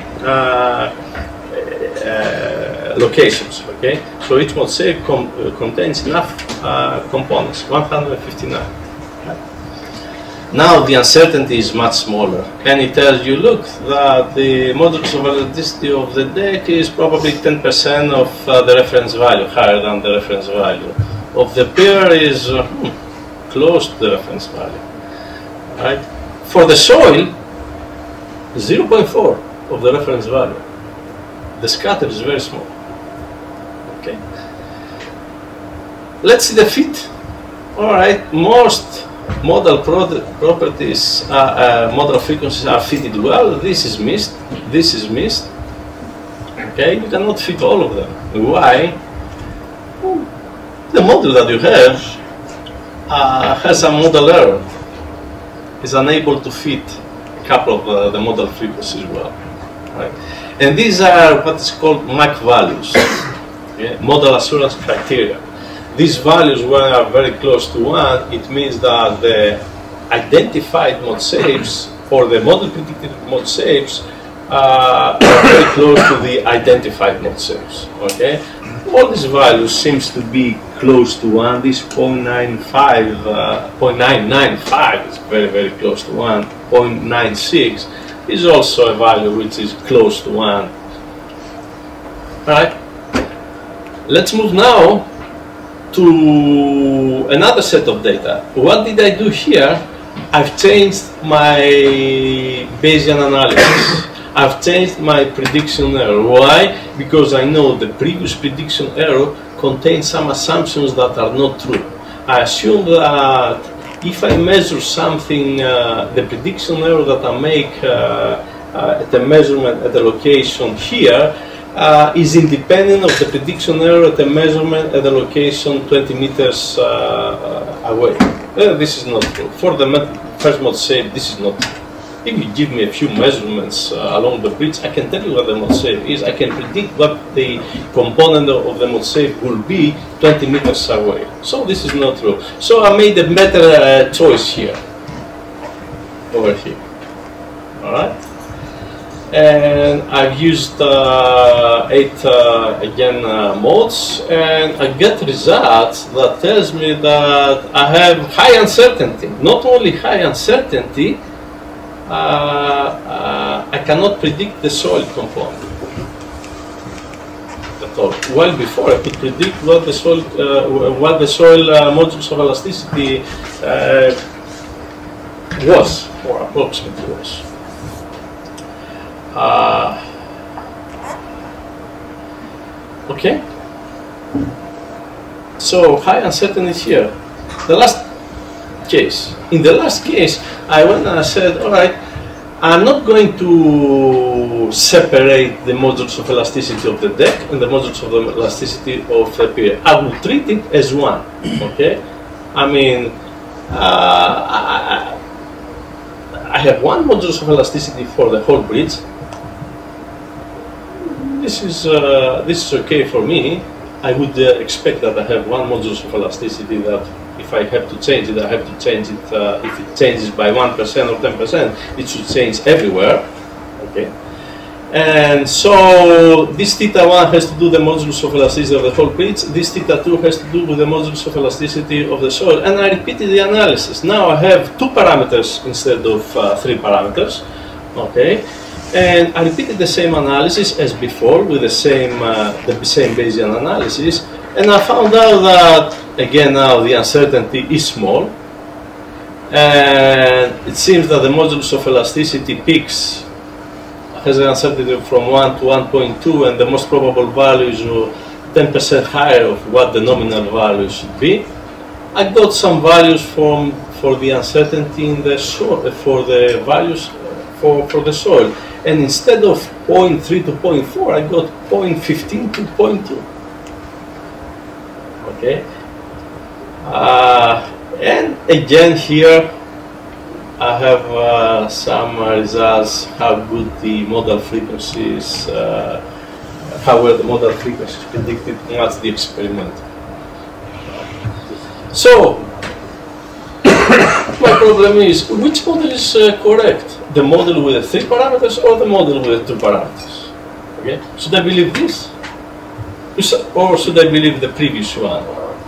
locations. Okay, so each mod shape contains enough components. 159. Now the uncertainty is much smaller, and it tells you, look, that the modulus of elasticity of the deck is probably 10% of the reference value, higher than the reference value. Of the pair is close to the reference value. Right? For the soil, 0.4 of the reference value. The scatter is very small. Okay. Let's see the fit. All right, most modal properties, modal frequencies are fitted well. This is missed. This is missed. Okay, you cannot fit all of them. Why? The model that you have has a modal error. Is unable to fit a couple of the modal frequencies well. Right? And these are what is called MAC values, okay? Model assurance criteria. These values, when are very close to 1, it means that the identified mod shapes or the model predicted mod shapes are very close to the identified mod shapes. Okay, all these values seems to be close to 1. This 0.95, 0.995 is very close to 1. 0.96 is also a value which is close to 1. All right. Let's move now to another set of data. What did I do here? I've changed my Bayesian analysis. I've changed my prediction error. Why? Because I know the previous prediction error contains some assumptions that are not true. I assume that if I measure something, the prediction error that I make at the measurement at the location here is independent of the prediction error at the measurement at the location 20 meters away. This is not true. For the first mod shape, this is not true. If you give me a few measurements along the bridge, I can tell you what the mod shape is. I can predict what the component of the mod shape will be 20 meters away. So this is not true. So I made a better choice here, over here. All right. And I've used 8 again modes, and I get results that tells me that I have high uncertainty. Not only high uncertainty, I cannot predict the soil component at all. While before I could predict what the soil, modulus of elasticity was, or approximately was. Okay. So high uncertainty here. The last case. In the last case, I went and I said, all right, I'm not going to separate the modulus of elasticity of the deck and the modulus of the elasticity of the pier. I will treat it as one. Okay? I mean, I have one modulus of elasticity for the whole bridge. This is okay for me. I would expect that I have one modulus of elasticity that if I have to change it, I have to change it. If it changes by 1% or 10%, it should change everywhere. Okay. And so this theta 1 has to do the modulus of elasticity of the whole bridge. This theta 2 has to do with the modulus of elasticity of the soil. And I repeated the analysis. Now I have 2 parameters instead of 3 parameters. Okay. And I repeated the same analysis as before with the same Bayesian analysis, and I found out that again now the uncertainty is small, and it seems that the modulus of elasticity peaks has an uncertainty from 1 to 1.2, and the most probable value is 10% higher of what the nominal value should be. I got some values for the uncertainty in the soil, for the values for the soil. And instead of 0.3 to 0.4, I got 0.15 to 0.2. Okay. And again here, I have some results how good the modal frequencies, how well the modal frequencies predicted what's the experiment. So my problem is, which model is correct? The model with the 3 parameters or the model with the 2 parameters? Okay. Should I believe this? Or should I believe the previous one?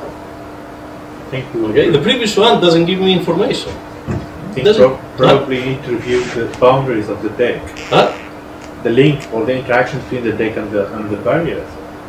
Okay. The previous one doesn't give me information. I think probably interview the boundaries of the deck. Huh? The link or the interaction between the deck and the barriers.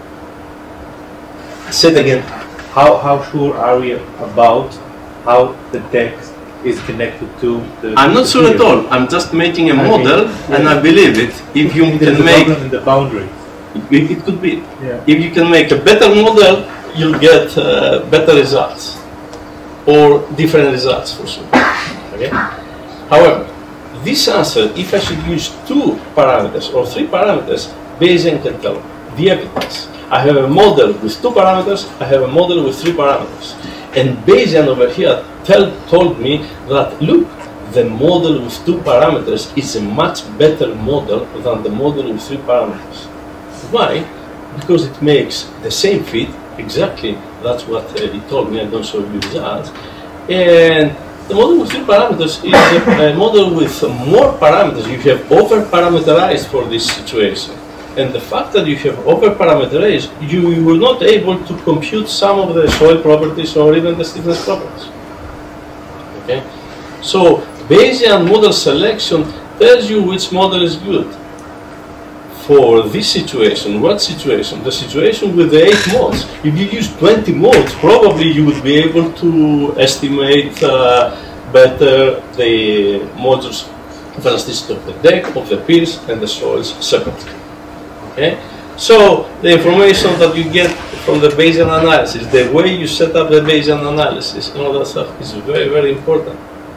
Say it again. How sure are we about how the deck is connected to the... I'm not sure at all. I'm just making a model, and I believe it. If you can make... in the boundary. It could be. Yeah. If you can make a better model, you'll get better results. Or different results, for sure. Okay? However, this answer, if I should use 2 parameters or 3 parameters, Bayesian can tell the evidence. I have a model with 2 parameters, I have a model with 3 parameters. And Bayesian over here told me that, look, the model with 2 parameters is a much better model than the model with 3 parameters. Why? Because it makes the same fit, exactly, that's what he told me, I don't show you results. And the model with 3 parameters is a model with more parameters. You have over-parameterized for this situation. And the fact that you have over-parameterized, you were not able to compute some of the soil properties or even the stiffness properties. Okay? So Bayesian model selection tells you which model is good. For this situation, what situation? The situation with the 8 modes. If you use 20 modes, probably you would be able to estimate better the modulus of elasticity of the deck, of the piers, and the soils separately. Okay? So the information that you get from the Bayesian analysis, the way you set up the Bayesian analysis, and all that stuff is very, very important.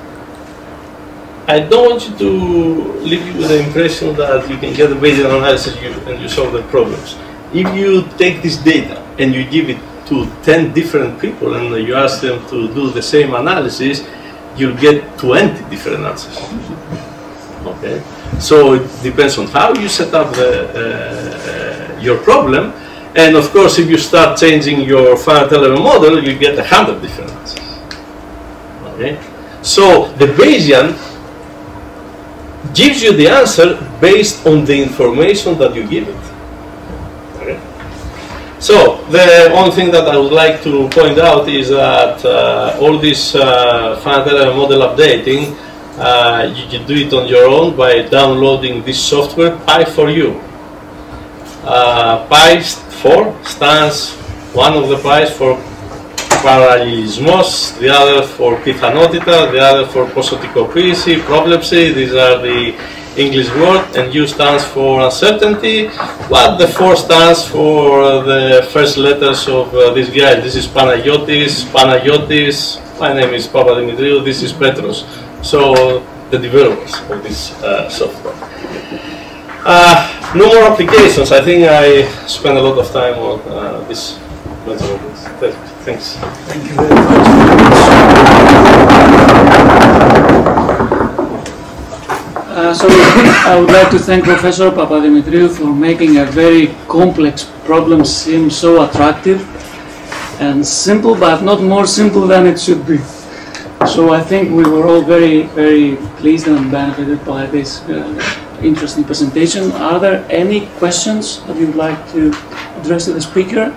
I don't want you to leave you with the impression that you can get the Bayesian analysis and you solve the problems. If you take this data and you give it to 10 different people and you ask them to do the same analysis, you'll get 20 different answers. Okay? So it depends on how you set up your problem, and of course if you start changing your finite element model, you get 100 different answers. Okay? So the Bayesian gives you the answer based on the information that you give it. Okay? So the only thing that I would like to point out is that all this finite element model updating, you can do it on your own by downloading this software, Pi4U. Pi4 stands, one of the Pi's for parallelismos, the other for πιθανότητα, the other for ποσοτικοποίηση, πρόβλεψη. These are the English word, and U stands for uncertainty. What the 4 stands for the first letters of this guy. This is Panagiotis. Panagiotis. My name is Papadimitriou. This is Petros. So the developers of this software. No more applications. I think I spent a lot of time on this methodology. Thanks. Thank you very much. So I would like to thank Professor Papadimitriou for making a very complex problem seem so attractive and simple, but not more simple than it should be. So I think we were all very, very pleased and benefited by this interesting presentation. Are there any questions that you would like to address to the speaker?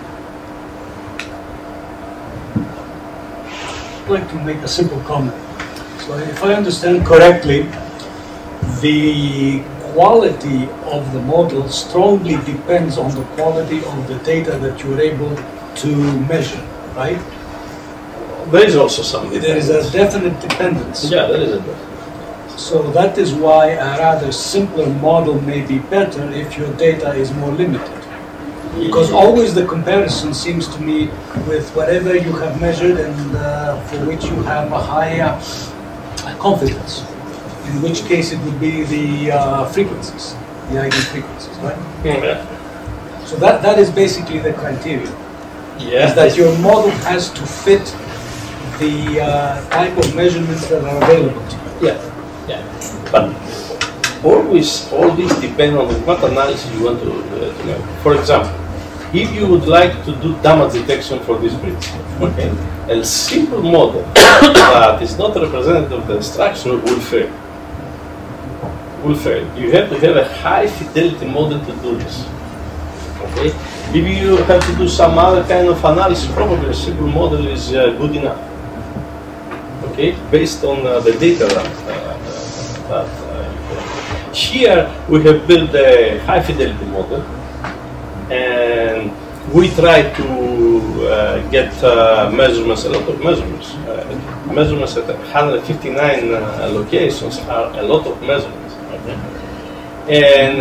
I'd like to make a simple comment. So if I understand correctly, the quality of the model strongly depends on the quality of the data that you're able to measure, right? There is also some dependence. There is a definite dependence. Yeah, there is a definite. So that is why a rather simpler model may be better if your data is more limited. Because always the comparison seems to me with whatever you have measured and for which you have a higher confidence. In which case it would be the frequencies, the eigenfrequencies, right? Yeah. So that is basically the criteria. Yeah. Is that your model has to fit the type of measurements that are available to you. Yeah. Yeah. But always, all this depends on what analysis you want to make. For example, if you would like to do damage detection for this bridge, okay, a simple model that is not representative of the structure will fail. You have to have a high fidelity model to do this. Okay? If you have to do some other kind of analysis, probably a simple model is good enough. Okay, based on the data that here we have built a high fidelity model, and we try to get measurements, a lot of measurements. Measurements at 159 locations are a lot of measurements. Okay? And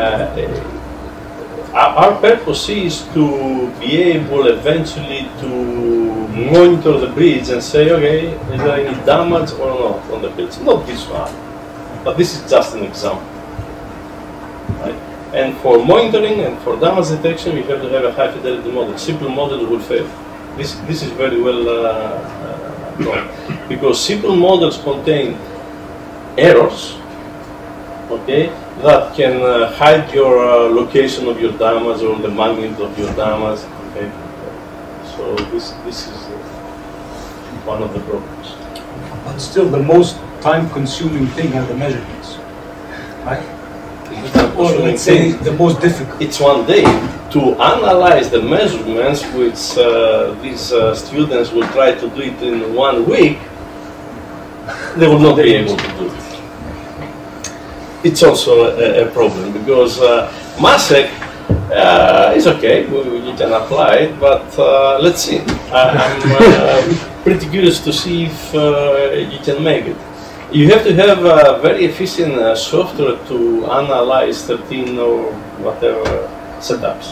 our purpose is to be able eventually to monitor the bridge and say, okay, is there any damage or not on the bridge? Not this one, but this is just an example. Right? And for monitoring and for damage detection, you have to have a high fidelity model. Simple model will fail. This is very well known, because simple models contain errors, okay, that can hide your location of your damage or the magnitude of your damage. Okay, so this is one of the problems. But still, the most time-consuming thing are the measurements, right? Or let's say the most difficult. It's one day to analyze the measurements, which these students will try to do it in 1 week. They will not be able to do it. It's also a problem, because MASEC is okay, you can apply it, but let's see. I'm pretty curious to see if you can make it. You have to have a very efficient software to analyze 13 or whatever setups.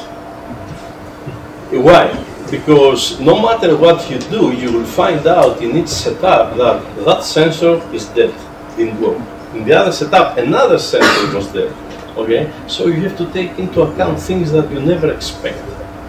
Why? Because no matter what you do, you will find out in each setup that that sensor is dead, didn't work. In the other setup, another sensor was there. Okay, so you have to take into account things that you never expect.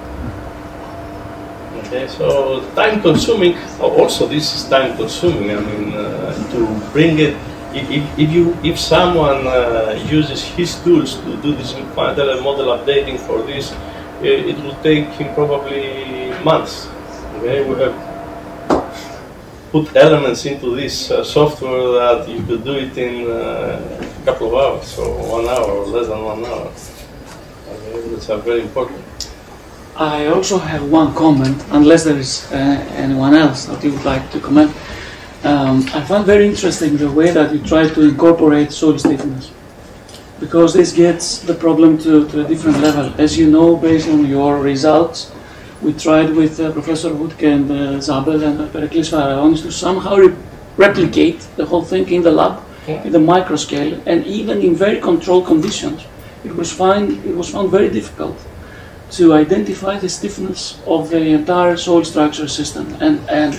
Okay, so time-consuming. Also, this is time-consuming. I mean, to bring it. If someone uses his tools to do this model updating for this, it will take him probably months. Okay, we have put elements into this software that you could do it in a couple of hours, so 1 hour or less than 1 hour. Okay, that's very important. I also have one comment, unless there is anyone else that you would like to comment. I found very interesting the way that you try to incorporate solid stiffness, because this gets the problem to a different level. As you know, based on your results, we tried with Professor Woodke and Zabel and Periklis Faraonis to somehow replicate the whole thing in the lab, in the microscale, and even in very controlled conditions, it was found very difficult to identify the stiffness of the entire soil structure system. And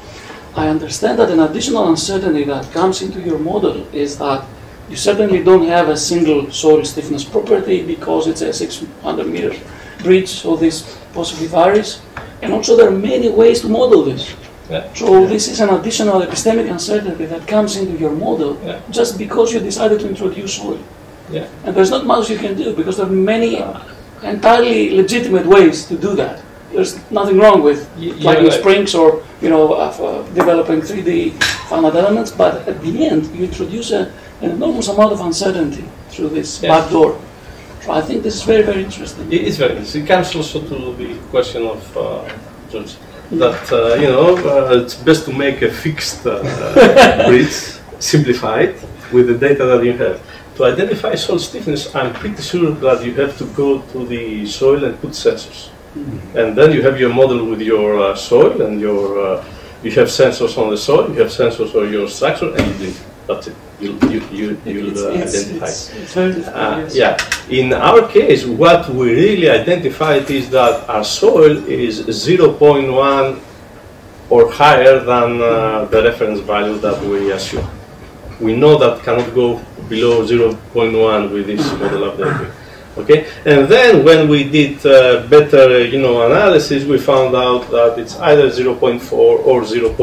I understand that an additional uncertainty that comes into your model is that you certainly don't have a single soil stiffness property because it's a 600 meter bridge, so this possibly varies. And also there are many ways to model this. Yeah. So this is an additional epistemic uncertainty that comes into your model just because you decided to introduce soil. Yeah. And there's not much you can do because there are many entirely legitimate ways to do that. There's nothing wrong with plugging springs or developing 3D finite elements, but at the end you introduce an enormous amount of uncertainty through this back door. So I think this is very, very interesting. It is very interesting. It comes also to the question of George, that it's best to make a fixed bridge, simplified, with the data that you have. To identify soil stiffness, I'm pretty sure that you have to go to the soil and put sensors. And then you have your model with your soil, and you have sensors on the soil, you have sensors on your structure, and you do it. That's it. You'll identify. It's very difficult. Yeah. In our case, what we really identified is that our soil is 0.1 or higher than the reference value that we assume. We know that cannot go below 0.1 with this model updating. Okay, and then when we did better, analysis, we found out that it's either 0.4 or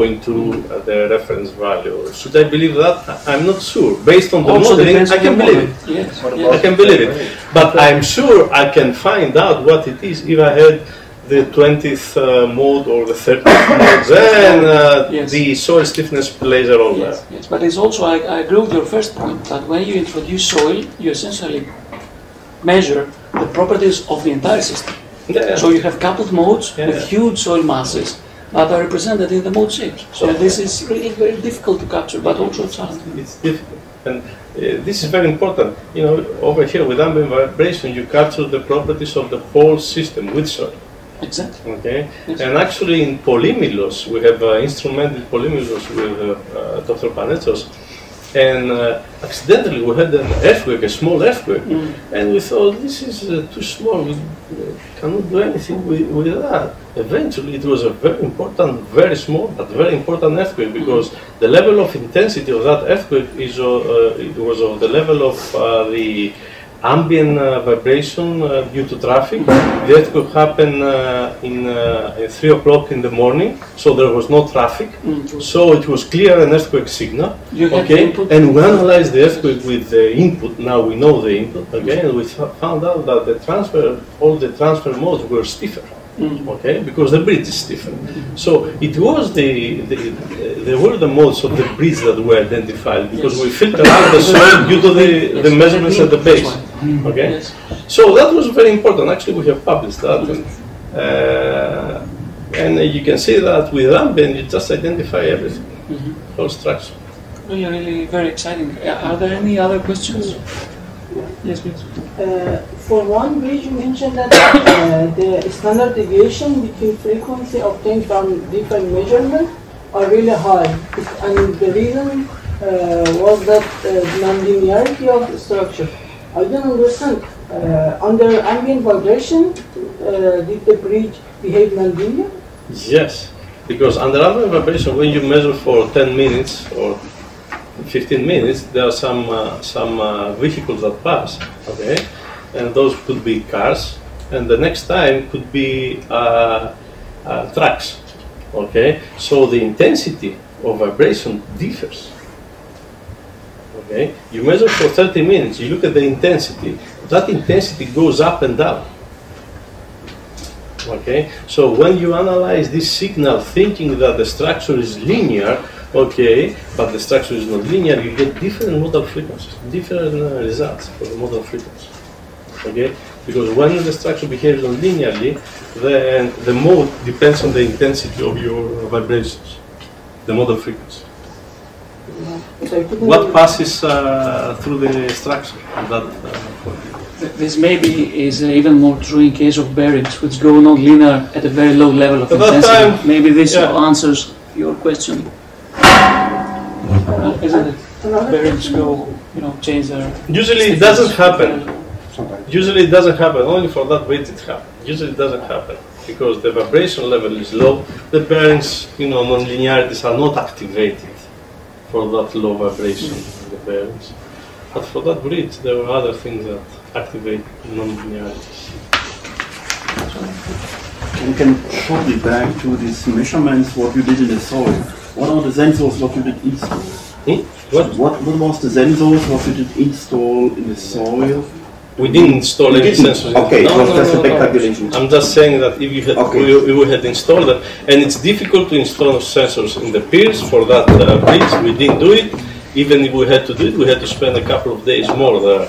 0.2 the reference value. Should I believe that? I'm not sure. Based on the Also modeling, depends I on can the believe model. it. Yes. I can believe it. But I'm sure I can find out what it is if I had the 20th mode or the 30th mode. Then the soil stiffness plays a role there. Yes, but it's also, I agree with your first point, that when you introduce soil, you essentially measure the properties of the entire system. So you have coupled modes with huge soil masses that are represented in the mode shapes. So this is really very difficult to capture, but also challenging. It's difficult. And this is very important. Over here with ambient vibration, you capture the properties of the whole system with soil. Exactly. Okay. Yes. And actually in Polymelos, we have instrumented Polymelos with Dr. Panetsos. And accidentally we had an earthquake, a small earthquake, and we thought this is too small, we cannot do anything with that. Eventually it was a very important, very small, but very important earthquake, because the level of intensity of that earthquake is it was of the level of the ambient vibration due to traffic. The earthquake happened in 3 o'clock in the morning, so there was no traffic. So it was clear an earthquake signal. And we analyzed the earthquake with the input. Now we know the input. And we found out that all the transfer modes were stiffer. Because the bridge is stiffer. So it was there were the modes of the bridge that were identified, because we filtered out the soil due to the measurements at the base. So that was very important. Actually, we have published that, and you can see that with ambient you just identify everything, whole structure. Really, really very exciting. Are there any other questions? Yes, please. For one bridge, you mentioned that the standard deviation between frequency obtained from different measurements are really high. And the reason was that non-linearity of the structure. I don't understand. Under ambient vibration, did the bridge behave non-linear? Yes, because under ambient vibration, when you measure for 10 minutes or 15 minutes, there are some vehicles that pass, and those could be cars, and the next time could be trucks, So the intensity of vibration differs. You measure for 30 minutes, you look at the intensity. That intensity goes up and down. So when you analyze this signal thinking that the structure is linear, but the structure is not linear, you get different modal frequencies, different results for the modal frequency. Because when the structure behaves non-linearly, then the mode depends on the intensity of your vibrations, the modal frequency. What passes through the structure at that point? This maybe is even more true in case of bearings, which go non-linear at a very low level of intensity. Maybe this answers your question. Isn't it? bearings go, change their. Usually it doesn't happen. Usually it doesn't happen. Only for that bridge it happens. Usually it doesn't happen because the vibration level is low. The bearings, non-linearities are not activated for that low vibration of the bearings. But for that bridge, there were other things that activate non-linearities. We can shortly back to these measurements, what you did in the soil. What are the sensors, what you did install? What was the sensors, what you did install in the soil? We didn't install any sensors. Okay, it was just a back calculation. I'm just saying that if you had, we had installed them, and it's difficult to install sensors in the piers for that bridge. We didn't do it. Even if we had to do it, we had to spend a couple of days more there.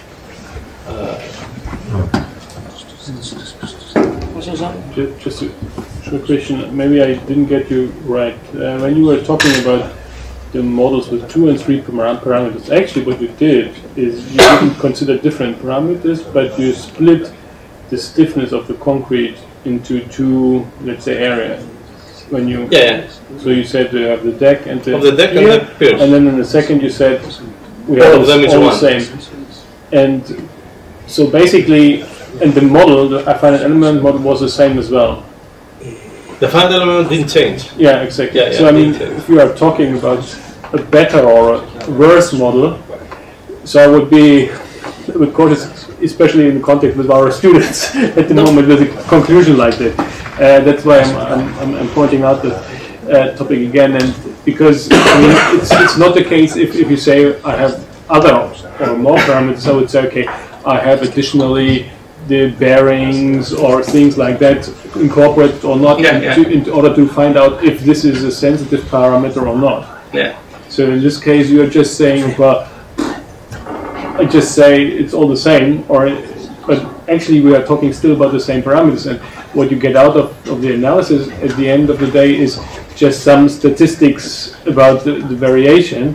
Just a short question. Maybe I didn't get you right. When you were talking about the models with 2 and 3 parameters, actually what you did is you didn't consider different parameters, but you split the stiffness of the concrete into 2, let's say, areas. When you so you said you have the deck and the piers, and then in the second you said we have all the same. And so basically, and the model, the finite element model, was the same as well. The finite element didn't change. Yeah, exactly. So I mean, if you are talking about a better or a worse model, so I would be a bit cautious, especially in contact with our students at the moment with a conclusion like that. That's why I'm pointing out the topic again, and because I mean, it's not the case if you say I have other or more parameters, I would say okay, I have additionally the bearings or things like that incorporated or not in order to find out if this is a sensitive parameter or not. Yeah. So in this case, you are just saying, well, I just say it's all the same, but actually we are talking still about the same parameters, and what you get out of the analysis at the end of the day is just some statistics about the variation,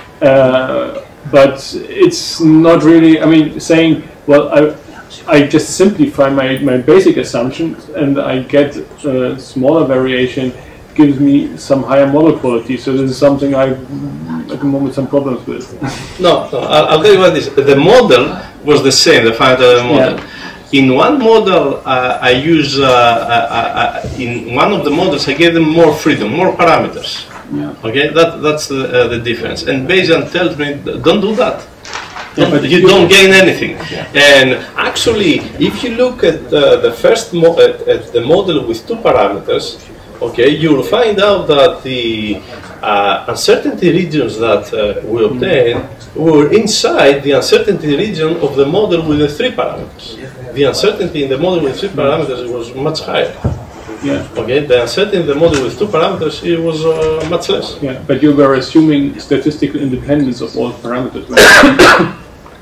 but it's not really, I mean, saying, well, I just simplify my basic assumptions and I get a smaller variation gives me some higher model quality. So this is something I at the moment some problems with. No, I'll tell you what this. The model was the same, the finite element model. Yeah. In one model, I use in one of the models I gave them more freedom, more parameters. Yeah. Okay, that's the difference. And Bayesian tells me, don't do that. You don't gain anything. Yeah. And actually, if you look at the first at the model with 2 parameters, okay, you will find out that the uncertainty regions that we obtained were inside the uncertainty region of the model with the 3 parameters. The uncertainty in the model with 3 parameters was much higher. Yeah. Okay, the uncertainty in the model with 2 parameters it was much less. Yeah, but you were assuming statistical independence of all parameters, right?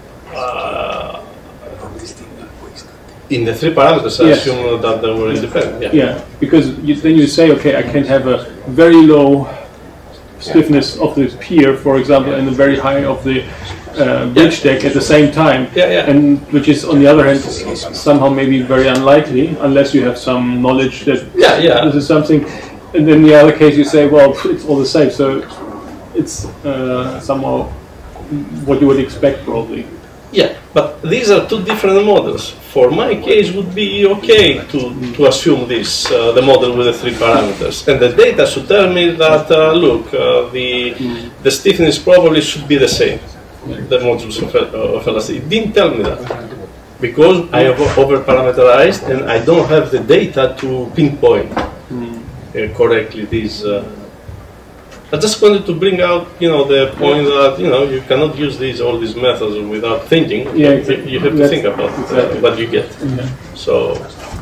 In the 3 parameters, I assume that they were independent. Yeah, yeah, because then you say, okay, I can have a very low stiffness of the pier, for example, and a very high of the bridge deck at the same time, and which is, on the other hand, somehow maybe very unlikely, unless you have some knowledge that this is something. And then the other case, you say, well, it's all the same, so it's somehow what you would expect, probably. Yeah, but these are 2 different models. For my case, would be okay to assume this, the model with the 3 parameters. And the data should tell me that, look, the stiffness probably should be the same, the modulus of elasticity. It didn't tell me that, because I have over-parameterized and I don't have the data to pinpoint correctly these. I just wanted to bring out, the point that, you cannot use all these methods without thinking. Yeah, exactly. You have to think about what you get. Yeah. So.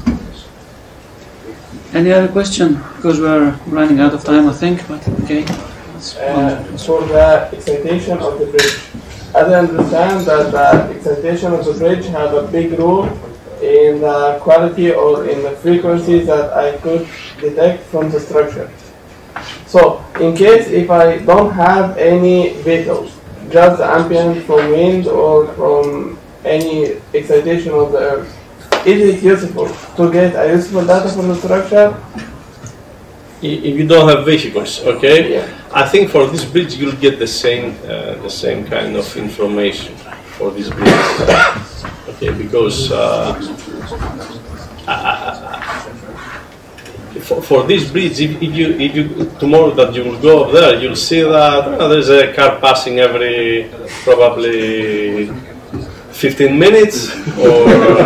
Any other question? Because we're running out of time, I think. But okay. For the excitation of the bridge, as I understand that the excitation of the bridge have a big role in the quality or in the frequencies that I could detect from the structure. So, in case if I don't have any vehicles, just the ambient from wind or from any excitation of the earth, is it useful to get a useful data from the structure? If you don't have vehicles, okay? Yeah. I think for this bridge you'll get the same kind of information for this bridge, okay? Because for this bridge, if you tomorrow that you will go up there, you'll see that there's a car passing every probably 15 minutes or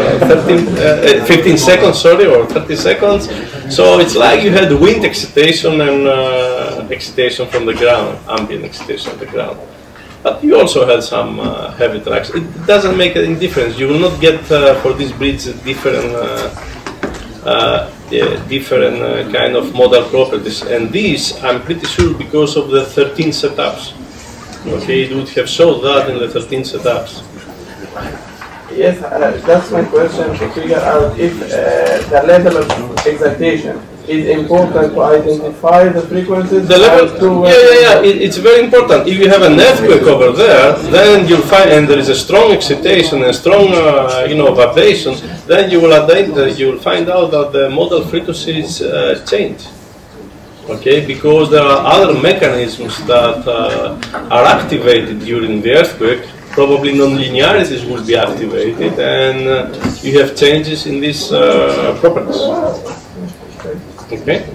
15 seconds, sorry, or 30 seconds. So it's like you had wind excitation and excitation from the ground, ambient excitation of the ground. But you also had some heavy tracks. It doesn't make any difference. You will not get for this bridge different kind of modal properties. And these, I'm pretty sure, because of the 13 setups. Okay, it would have showed that in the 13 setups. Yes, that's my question, to figure out if the level of excitation is important to identify the frequencies. The level, it's very important. If you have an earthquake over there, then you'll find, and there is a strong excitation and strong, vibration, then you will find out that the modal frequencies change. Okay, because there are other mechanisms that are activated during the earthquake. Probably non-linearities will be activated, and you have changes in these properties. Okay.